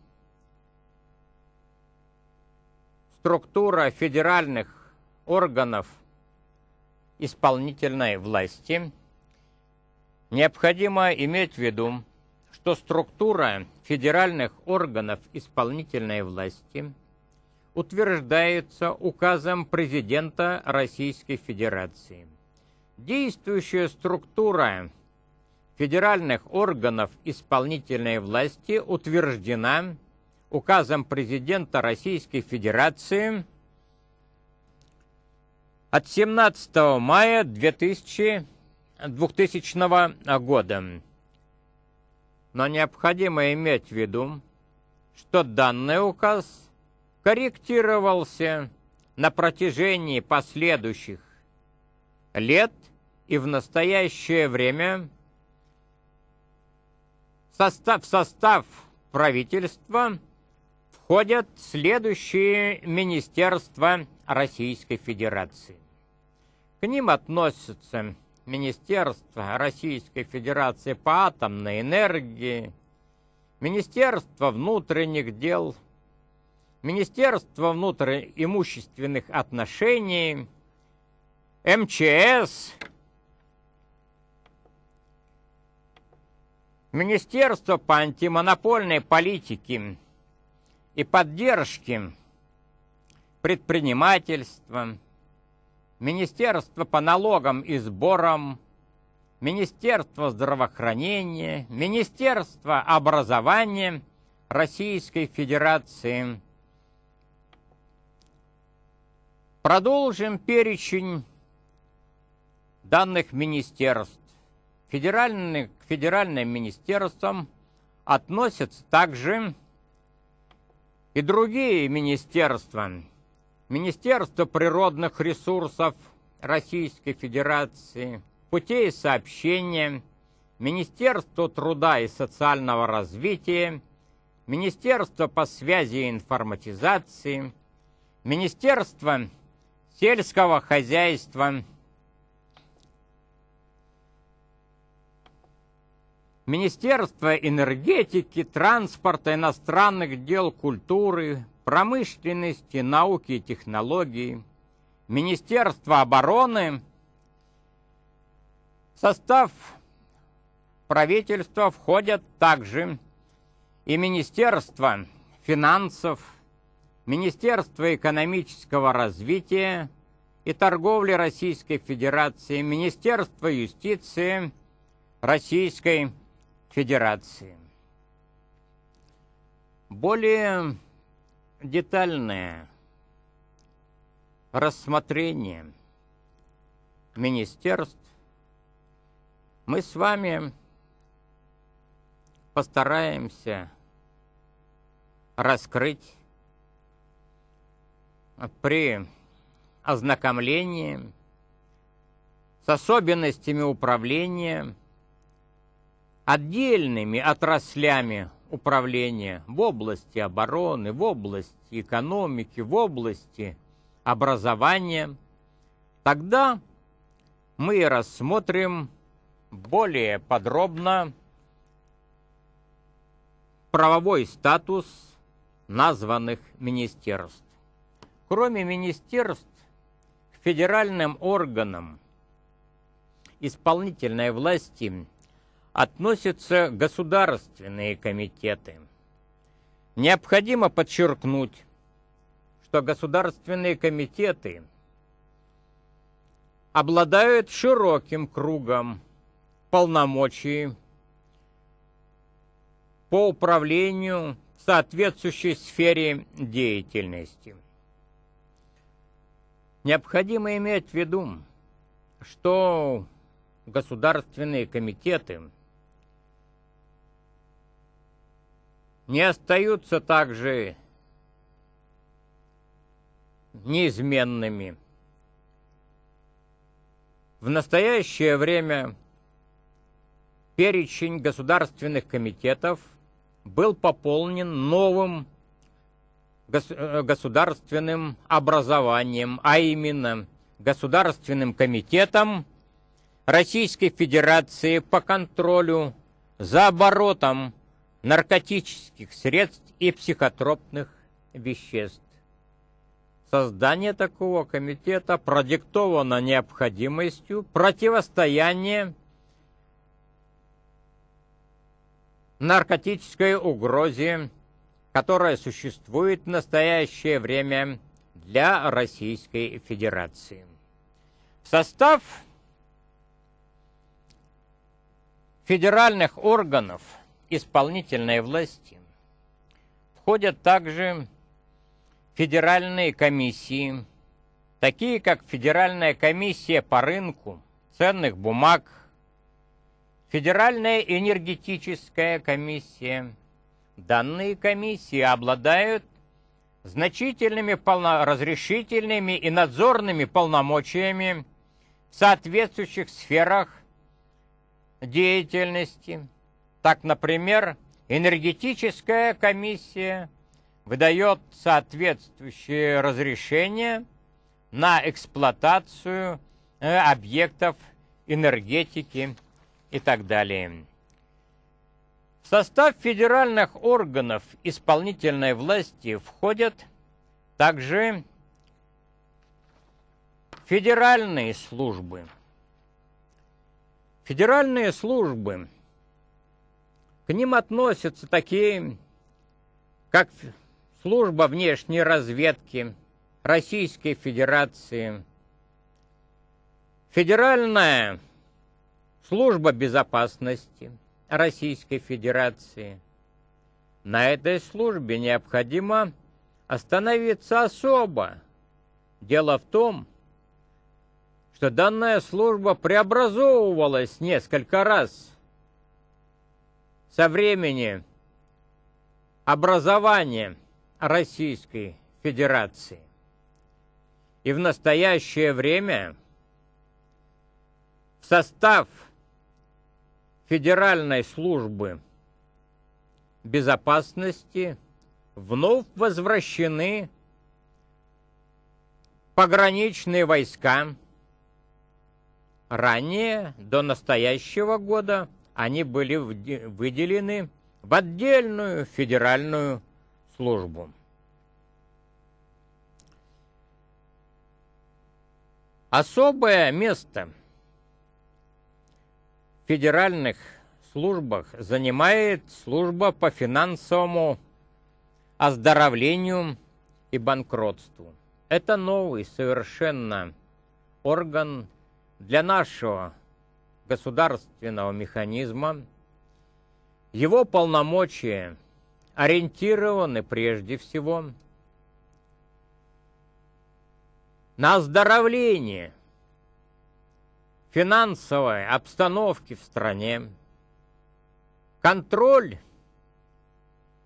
структура федеральных органов исполнительной власти. Необходимо иметь в виду, что структура федеральных органов исполнительной власти утверждается указом президента Российской Федерации. Действующая структура федеральных органов исполнительной власти утверждена указом президента Российской Федерации от семнадцатого мая двухтысячного года. Но необходимо иметь в виду, что данный указ корректировался на протяжении последующих лет, и в настоящее время в состав, в состав правительства входят следующие министерства Российской Федерации. К ним относятся Министерство Российской Федерации по атомной энергии, Министерство внутренних дел, Министерство внутриимущественных отношений, эм че эс, Министерство по антимонопольной политике и поддержке предпринимательства, Министерство по налогам и сборам, Министерство здравоохранения, Министерство образования Российской Федерации. Продолжим перечень данных министерств. Федеральных, к федеральным министерствам относятся также и другие министерства. Министерство природных ресурсов Российской Федерации, путей сообщения, Министерство труда и социального развития, Министерство по связи и информатизации, Министерство сельского хозяйства, Министерство энергетики, транспорта, иностранных дел, культуры, промышленности, науки и технологий, Министерство обороны. В состав правительства входят также и Министерство финансов, Министерство экономического развития и торговли Российской Федерации, Министерство юстиции Российской Федерации. Более детальное рассмотрение министерств мы с вами постараемся раскрыть при ознакомление с особенностями управления, отдельными отраслями управления в области обороны, в области экономики, в области образования, тогда мы рассмотрим более подробно правовой статус названных министерств. Кроме министерств, к федеральным органам исполнительной власти относятся государственные комитеты. Необходимо подчеркнуть, что государственные комитеты обладают широким кругом полномочий по управлению в соответствующей сфере деятельности. Необходимо иметь в виду, что государственные комитеты не остаются также неизменными. В настоящее время перечень государственных комитетов был пополнен новым государственным образованием, а именно Государственным комитетом Российской Федерации по контролю за оборотом наркотических средств и психотропных веществ. Создание такого комитета продиктовано необходимостью противостояния наркотической угрозе, которая существует в настоящее время для Российской Федерации. В состав федеральных органов исполнительной власти входят также федеральные комиссии, такие как Федеральная комиссия по рынку ценных бумаг, Федеральная энергетическая комиссия. Данные комиссии обладают значительными полноразрешительными и надзорными полномочиями в соответствующих сферах деятельности. Так, например, энергетическая комиссия выдает соответствующие разрешения на эксплуатацию объектов энергетики и так далее. В состав федеральных органов исполнительной власти входят также федеральные службы. Федеральные службы, к ним относятся такие, как служба внешней разведки Российской Федерации, Федеральная служба безопасности Российской Федерации. На этой службе необходимо остановиться особо. Дело в том, что данная служба преобразовывалась несколько раз со времени образования Российской Федерации. И в настоящее время в состав Федеральной службы безопасности вновь возвращены пограничные войска. Ранее, до настоящего года, они были выделены в отдельную федеральную службу. Особое место в федеральных службах занимает служба по финансовому оздоровлению и банкротству. Это новый совершенно орган для нашего государственного механизма. Его полномочия ориентированы прежде всего на оздоровление финансовой обстановки в стране, контроль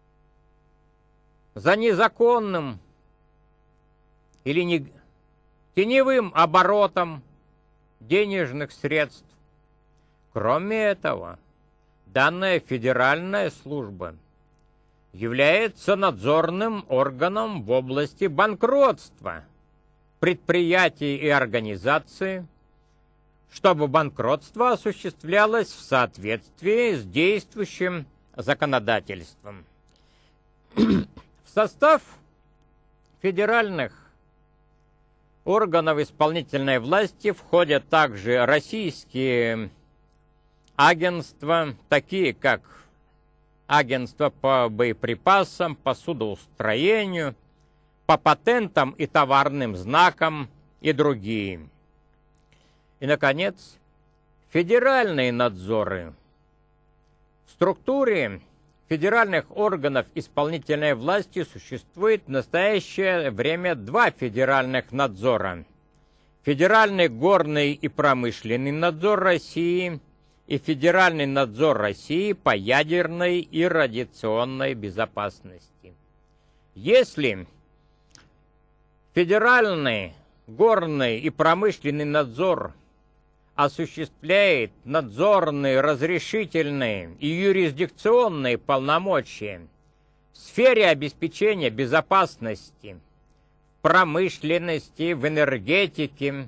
за незаконным или не, теневым оборотом денежных средств. Кроме этого, данная федеральная служба является надзорным органом в области банкротства предприятий и организаций, чтобы банкротство осуществлялось в соответствии с действующим законодательством. В состав федеральных органов исполнительной власти входят также российские агентства, такие как агентство по боеприпасам, по судоустроению, по патентам и товарным знакам и другие. И, наконец, федеральные надзоры. В структуре федеральных органов исполнительной власти существует в настоящее время два федеральных надзора. Федеральный горный и промышленный надзор России и Федеральный надзор России по ядерной и радиационной безопасности. Если Федеральный горный и промышленный надзор осуществляет надзорные, разрешительные и юрисдикционные полномочия в сфере обеспечения безопасности, в промышленности, в энергетике,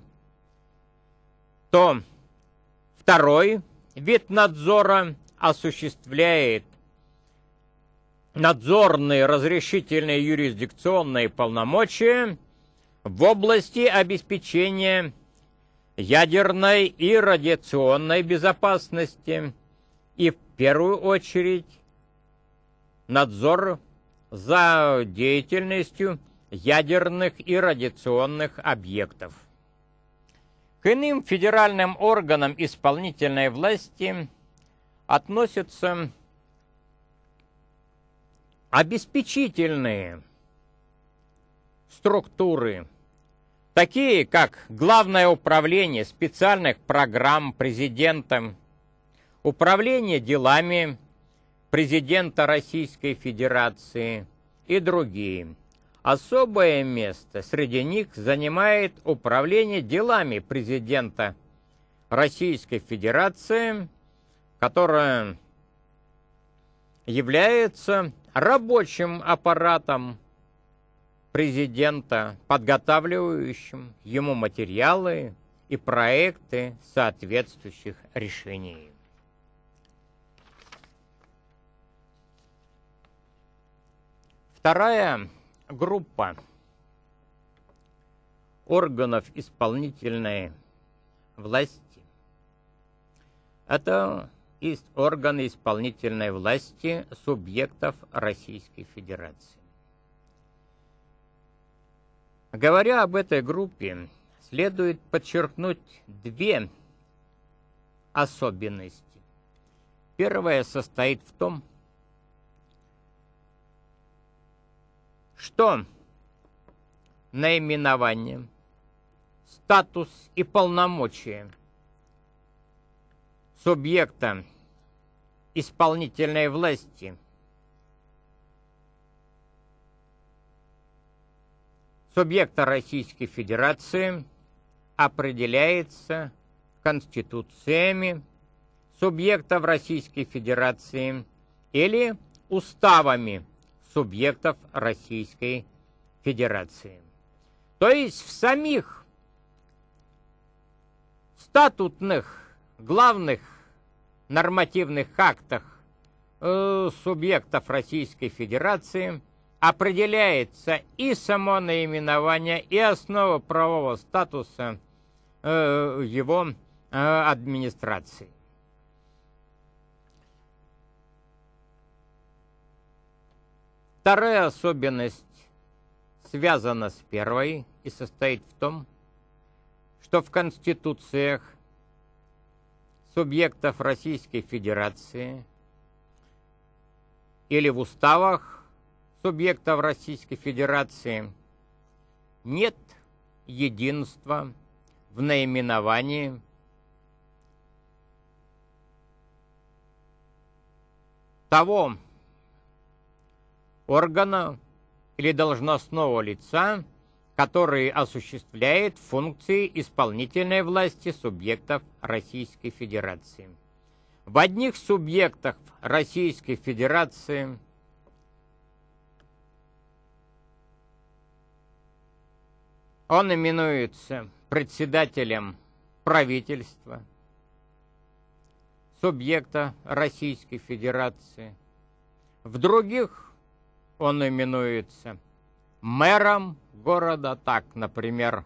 то второй вид надзора осуществляет надзорные, разрешительные и юрисдикционные полномочия в области обеспечения ядерной и радиационной безопасности и, в первую очередь, надзор за деятельностью ядерных и радиационных объектов. К иным федеральным органам исполнительной власти относятся обеспечительные структуры, такие как Главное управление специальных программ президента, Управление делами президента Российской Федерации и другие. Особое место среди них занимает Управление делами президента Российской Федерации, которое является рабочим аппаратом президента, подготавливающим ему материалы и проекты соответствующих решений. Вторая группа органов исполнительной власти – это органы исполнительной власти субъектов Российской Федерации. Говоря об этой группе, следует подчеркнуть две особенности. Первая состоит в том, что наименование, статус и полномочия субъекта исполнительной власти субъекта Российской Федерации определяется конституциями субъектов Российской Федерации или уставами субъектов Российской Федерации. То есть в самих статутных главных нормативных актах э, субъектов Российской Федерации определяется и само наименование, и основа правового статуса э, его э, администрации. Вторая особенность связана с первой и состоит в том, что в конституциях субъектов Российской Федерации или в уставах субъектов Российской Федерации нет единства в наименовании того органа или должностного лица, который осуществляет функции исполнительной власти субъектов Российской Федерации. В одних субъектах Российской Федерации он именуется председателем правительства субъекта Российской Федерации. В других он именуется мэром города. Так, например,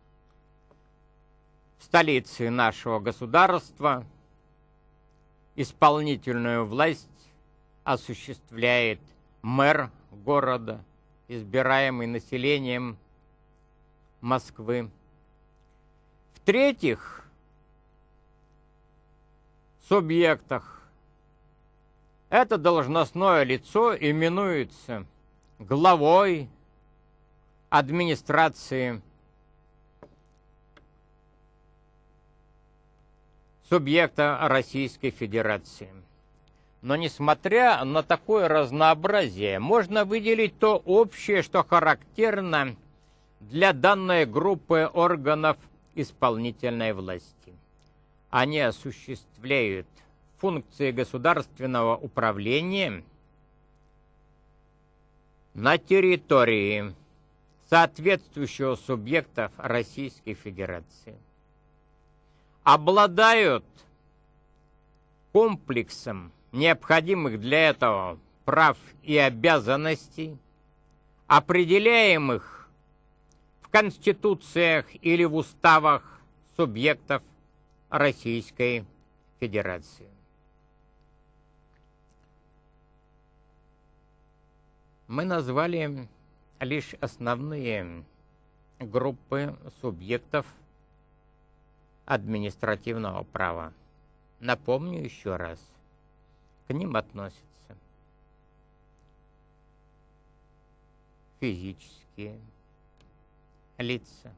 в столице нашего государства исполнительную власть осуществляет мэр города, избираемый населением Москвы. В-третьих, субъектах это должностное лицо именуется главой администрации субъекта Российской Федерации. Но несмотря на такое разнообразие, можно выделить то общее, что характерно для данной группы органов исполнительной власти. Они осуществляют функции государственного управления на территории соответствующего субъекта Российской Федерации, обладают комплексом необходимых для этого прав и обязанностей, определяемых в конституциях или в уставах субъектов Российской Федерации. Мы назвали лишь основные группы субъектов административного права. Напомню еще раз, к ним относятся физические лица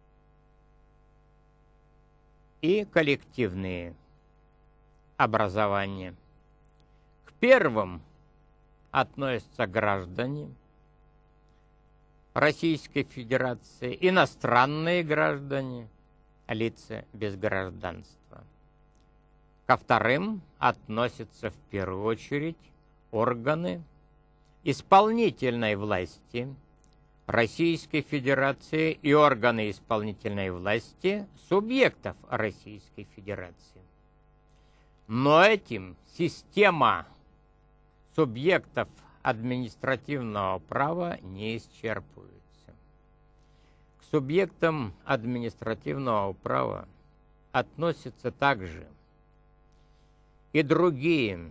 и коллективные образования. К первым относятся граждане Российской Федерации, иностранные граждане, лица без гражданства. Ко вторым относятся в первую очередь органы исполнительной власти Российской Федерации и органы исполнительной власти субъектов Российской Федерации. Но этим система субъектов административного права не исчерпывается. К субъектам административного права относятся также и другие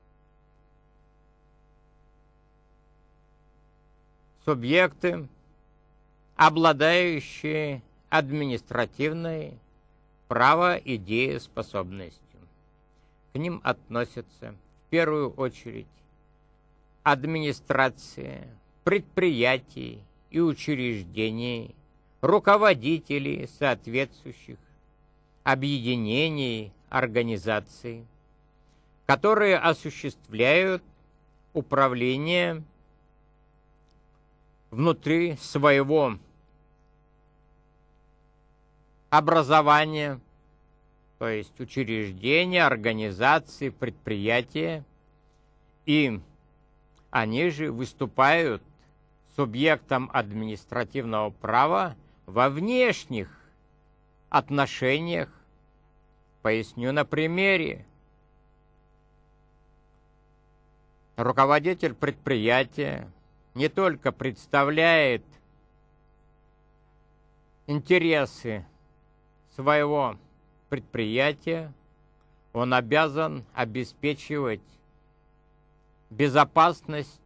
субъекты, обладающие административной право- и дееспособностью. К ним относятся в первую очередь администрация, предприятий и учреждений, руководители соответствующих объединений, организаций, которые осуществляют управление внутри своего образования, то есть учреждения, организации, предприятия, и они же выступают субъектом административного права во внешних отношениях. Поясню на примере. Руководитель предприятия не только представляет интересы своего предприятия, он обязан обеспечивать безопасность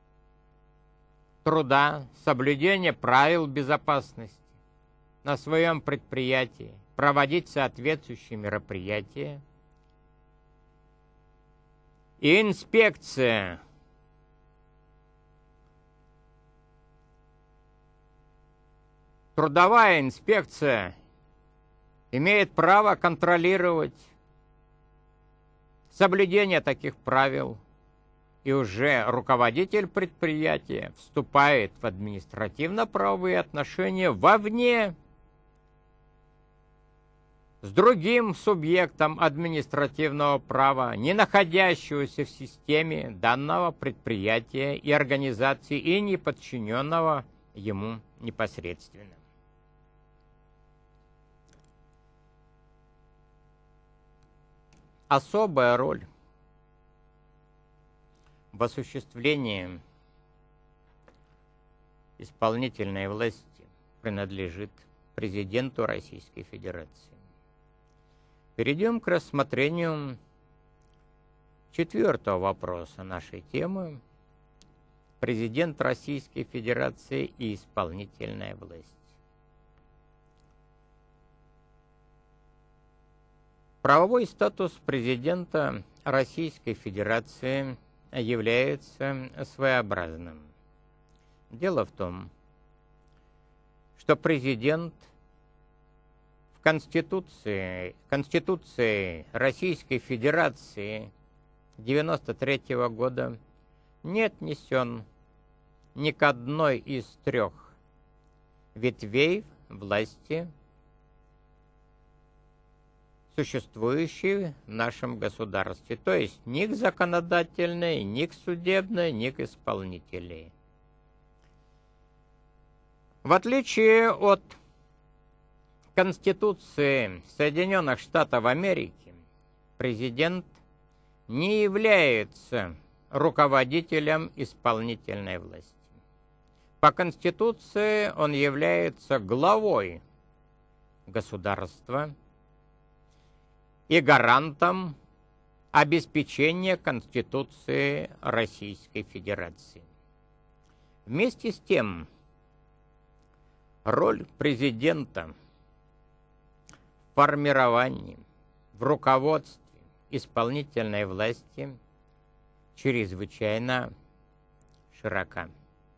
труда, соблюдение правил безопасности на своем предприятии, проводить соответствующие мероприятия. И инспекция трудовая инспекция имеет право контролировать соблюдение таких правил, и уже руководитель предприятия вступает в административно-правовые отношения вовне с другим субъектом административного права, не находящегося в системе данного предприятия и организации и не подчиненного ему непосредственно. Особая роль в осуществлении исполнительной власти принадлежит президенту Российской Федерации. Перейдем к рассмотрению четвертого вопроса нашей темы: президент Российской Федерации и исполнительная власть. Правовой статус президента Российской Федерации является своеобразным. Дело в том, что президент в Конституции, Конституции Российской Федерации девяносто третьего года не отнесен ни к одной из трех ветвей власти, существующие в нашем государстве, то есть ни к законодательной, ни к судебной, ни к исполнительной. В отличие от Конституции Соединенных Штатов Америки, президент не является руководителем исполнительной власти. По Конституции он является главой государства и гарантом обеспечения Конституции Российской Федерации. Вместе с тем, роль президента в формировании, в руководстве исполнительной власти чрезвычайно широка.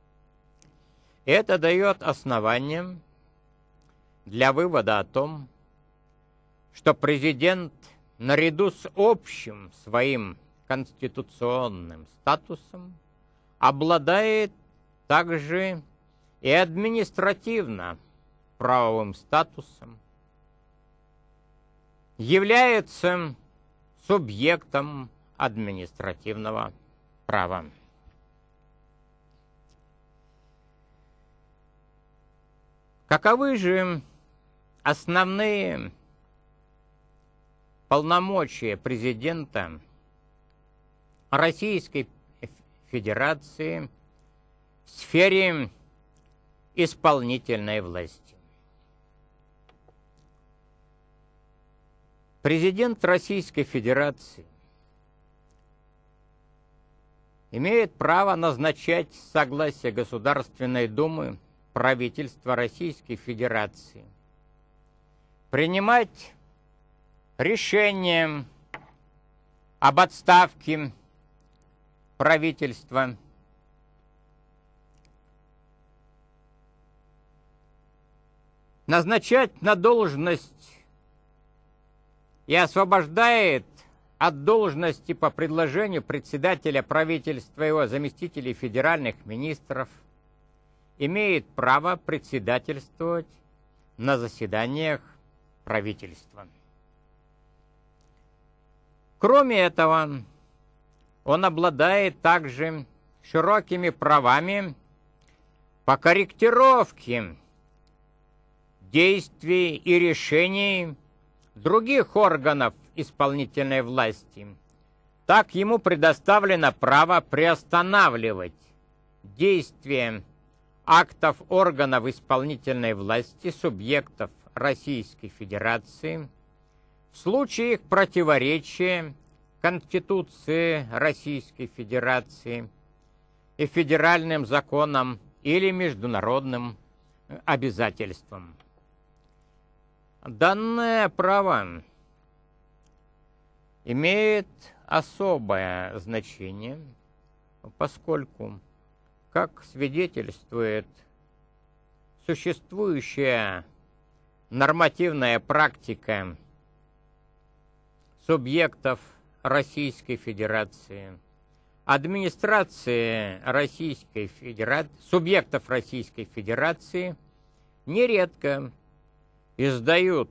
Это дает основание для вывода о том, что президент наряду с общим своим конституционным статусом обладает также и административно-правовым статусом, является субъектом административного права. Каковы же основные полномочия президента Российской Федерации в сфере исполнительной власти? Президент Российской Федерации имеет право назначать с согласия Государственной Думы правительства Российской Федерации, принимать решение об отставке правительства, назначать на должность и освобождает от должности по предложению председателя правительства и его заместителей федеральных министров, имеет право председательствовать на заседаниях правительства. Кроме этого, он обладает также широкими правами по корректировке действий и решений других органов исполнительной власти. Так ему предоставлено право приостанавливать действия актов органов исполнительной власти субъектов Российской Федерации в случае их противоречия Конституции Российской Федерации и федеральным законам или международным обязательствам. Данное право имеет особое значение, поскольку, как свидетельствует существующая нормативная практика субъектов Российской Федерации, администрации Российской Федерации, субъектов Российской Федерации нередко издают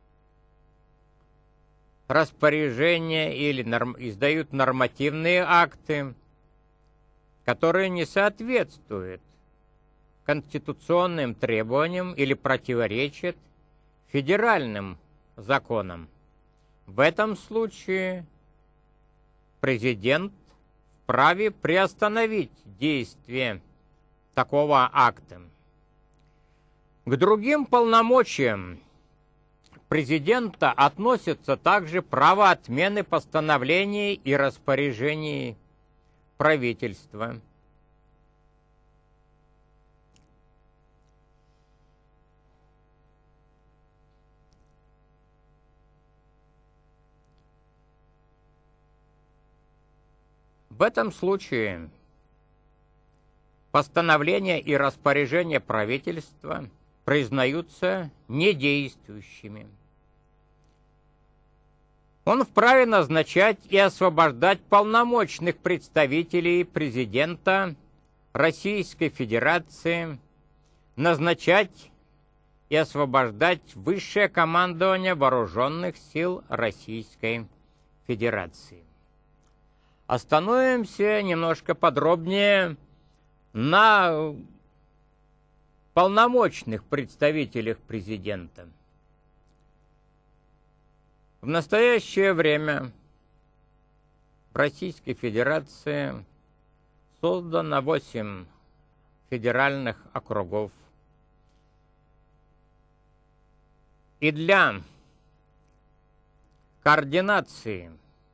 распоряжения или норм, издают нормативные акты, которые не соответствуют конституционным требованиям или противоречат федеральным законам. В этом случае президент вправе приостановить действие такого акта. К другим полномочиям президента относится также право отмены постановлений и распоряжений правительства. В этом случае постановления и распоряжения правительства признаются недействующими. Он вправе назначать и освобождать полномочных представителей президента Российской Федерации, назначать и освобождать высшее командование вооруженных сил Российской Федерации. Остановимся немножко подробнее на полномочных представителях президента. В настоящее время в Российской Федерации создано восемь федеральных округов. И для координации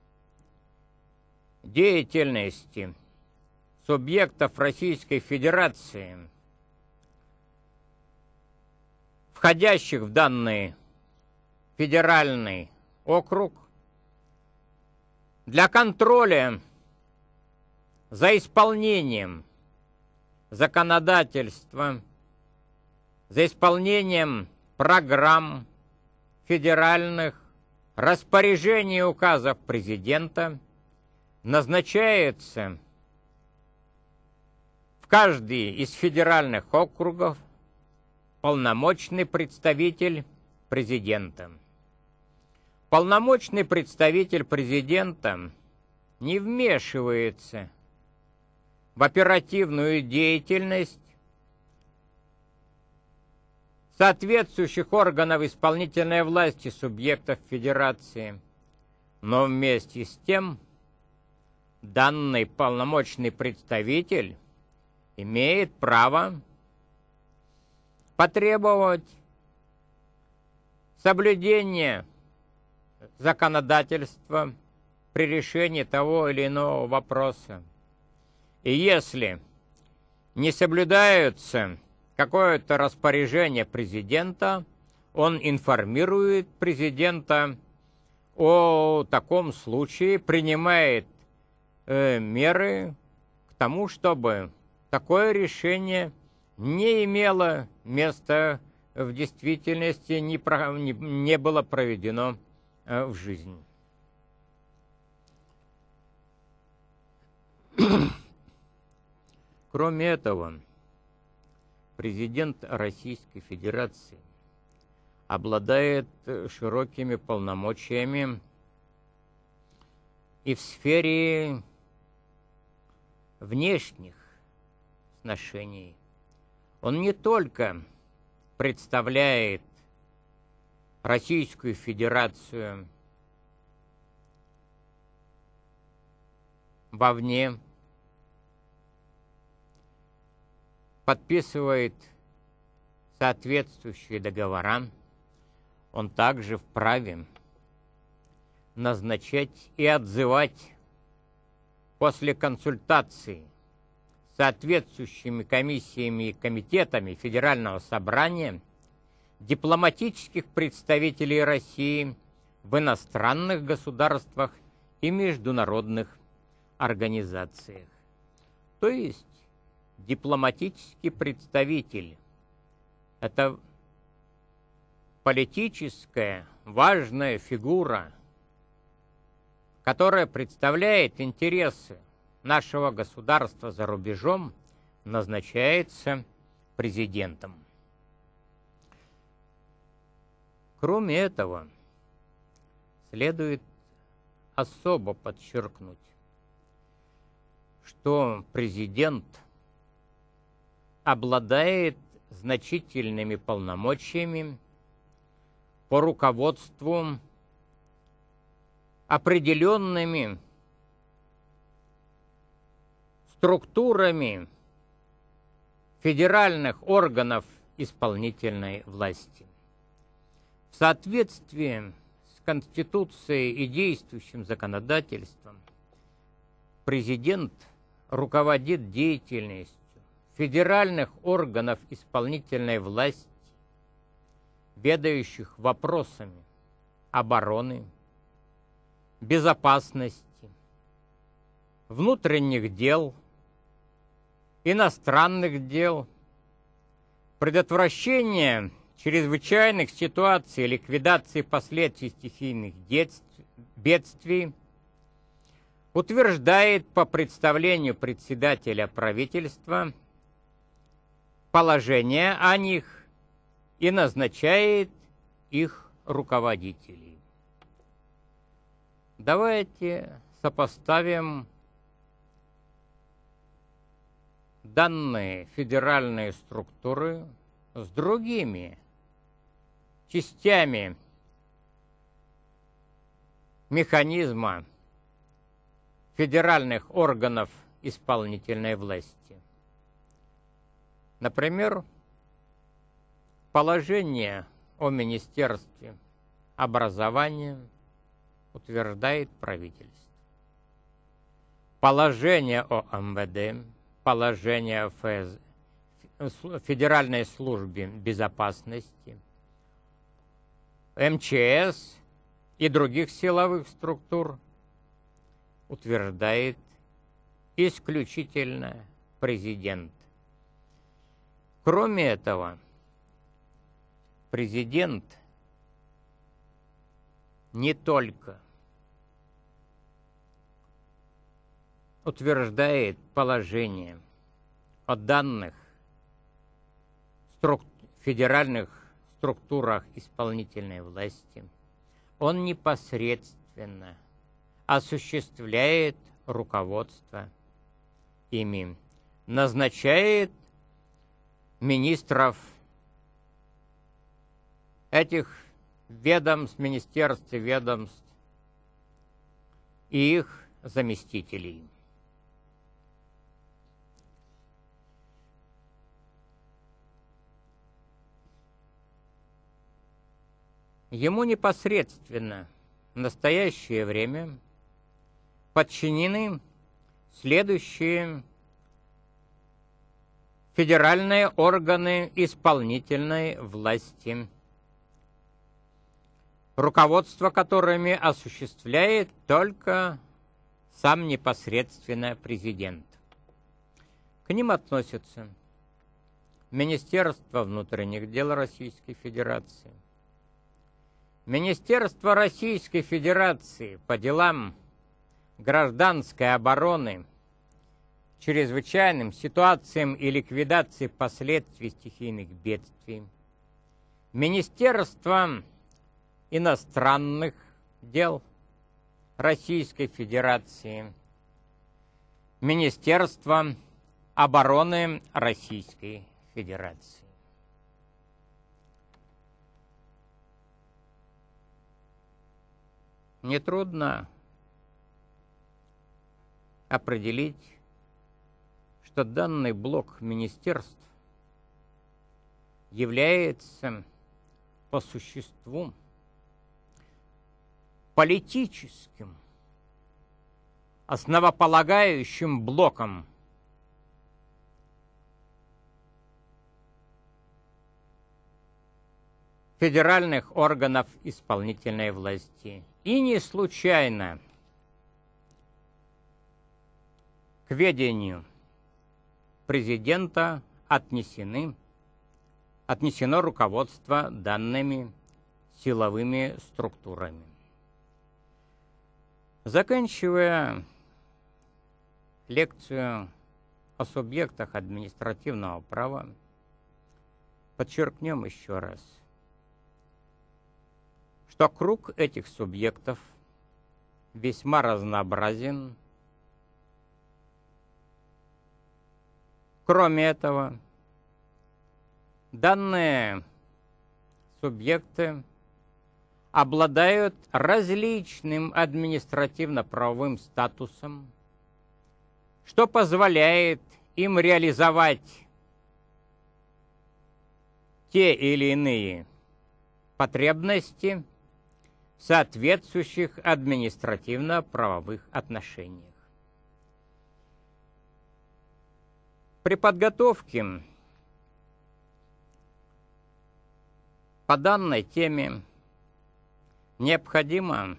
деятельности субъектов Российской Федерации, входящих в данный федеральный округ, для контроля за исполнением законодательства, за исполнением программ федеральных, распоряжений и указов президента назначается в каждый из федеральных округов полномочный представитель президента. Полномочный представитель президента не вмешивается в оперативную деятельность соответствующих органов исполнительной власти субъектов Федерации, но вместе с тем данный полномочный представитель имеет право потребовать соблюдения законодательства при решении того или иного вопроса. И если не соблюдаются какое-то распоряжение президента, он информирует президента о таком случае, принимает э, меры к тому, чтобы такое решение не имело места в действительности, не, про, не, не было проведено э, в жизнь. Кроме этого, президент Российской Федерации обладает широкими полномочиями и в сфере внешних сношений. Он не только представляет Российскую Федерацию вовне, подписывает соответствующие договора, он также вправе назначать и отзывать после консультаций с соответствующими комиссиями и комитетами Федерального собрания дипломатических представителей России в иностранных государствах и международных организациях. То есть дипломатический представитель – это политическая важная фигура, которая представляет интересы нашего государства за рубежом назначается президентом. Кроме этого, следует особо подчеркнуть, что президент обладает значительными полномочиями по руководству определенными структурами федеральных органов исполнительной власти. В соответствии с Конституцией и действующим законодательством президент руководит деятельностью федеральных органов исполнительной власти, ведающих вопросами обороны, безопасности, внутренних дел, иностранных дел, предотвращения чрезвычайных ситуаций, ликвидации последствий стихийных бедствий, утверждает по представлению председателя правительства положения о них и назначает их руководителей. Давайте сопоставим данные федеральные структуры с другими частями механизма федеральных органов исполнительной власти. Например, положение о Министерстве образования утверждает правительство. Положение о эм вэ дэ, положение о эф эс, Федеральной службе безопасности, эм че эс и других силовых структур утверждает исключительно президент. Кроме этого, президент не только утверждает положение о данных струк... федеральных структурах исполнительной власти, он непосредственно осуществляет руководство ими, назначает министров этих ведомств, министерств и ведомств и их заместителей. Ему непосредственно в настоящее время подчинены следующие федеральные органы исполнительной власти, руководство которыми осуществляет только сам непосредственно президент. К ним относятся Министерство внутренних дел Российской Федерации, Министерство Российской Федерации по делам гражданской обороны, чрезвычайным ситуациям и ликвидации последствий стихийных бедствий, Министерство иностранных дел Российской Федерации, Министерство обороны Российской Федерации. Нетрудно определить, что данный блок министерств является по существу политическим, основополагающим блоком федеральных органов исполнительной власти. И не случайно к ведению президента отнесены, отнесено руководство данными силовыми структурами. Заканчивая лекцию о субъектах административного права, подчеркнем еще раз, что круг этих субъектов весьма разнообразен. Кроме этого, данные субъекты обладают различным административно-правовым статусом, что позволяет им реализовать те или иные потребности в соответствующих административно-правовых отношениях. При подготовке по данной теме необходимо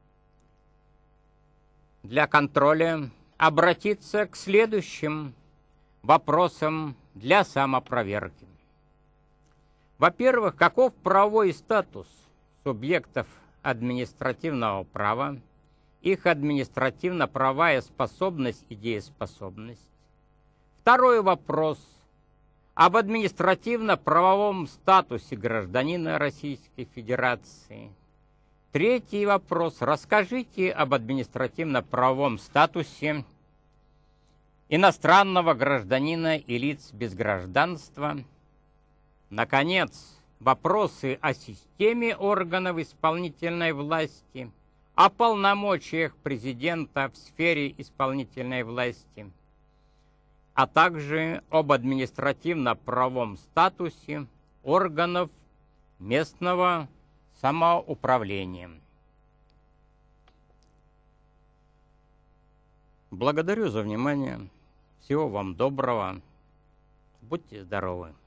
для контроля обратиться к следующим вопросам для самопроверки. Во-первых, каков правовой статус субъектов административного права, их административно-правовая способность и дееспособность. Второй вопрос об административно-правовом статусе гражданина Российской Федерации. Третий вопрос. Расскажите об административно-правовом статусе иностранного гражданина и лиц без гражданства. Наконец, вопросы о системе органов исполнительной власти, о полномочиях президента в сфере исполнительной власти, а также об административно-правовом статусе органов местного самоуправления. Благодарю за внимание. Всего вам доброго. Будьте здоровы.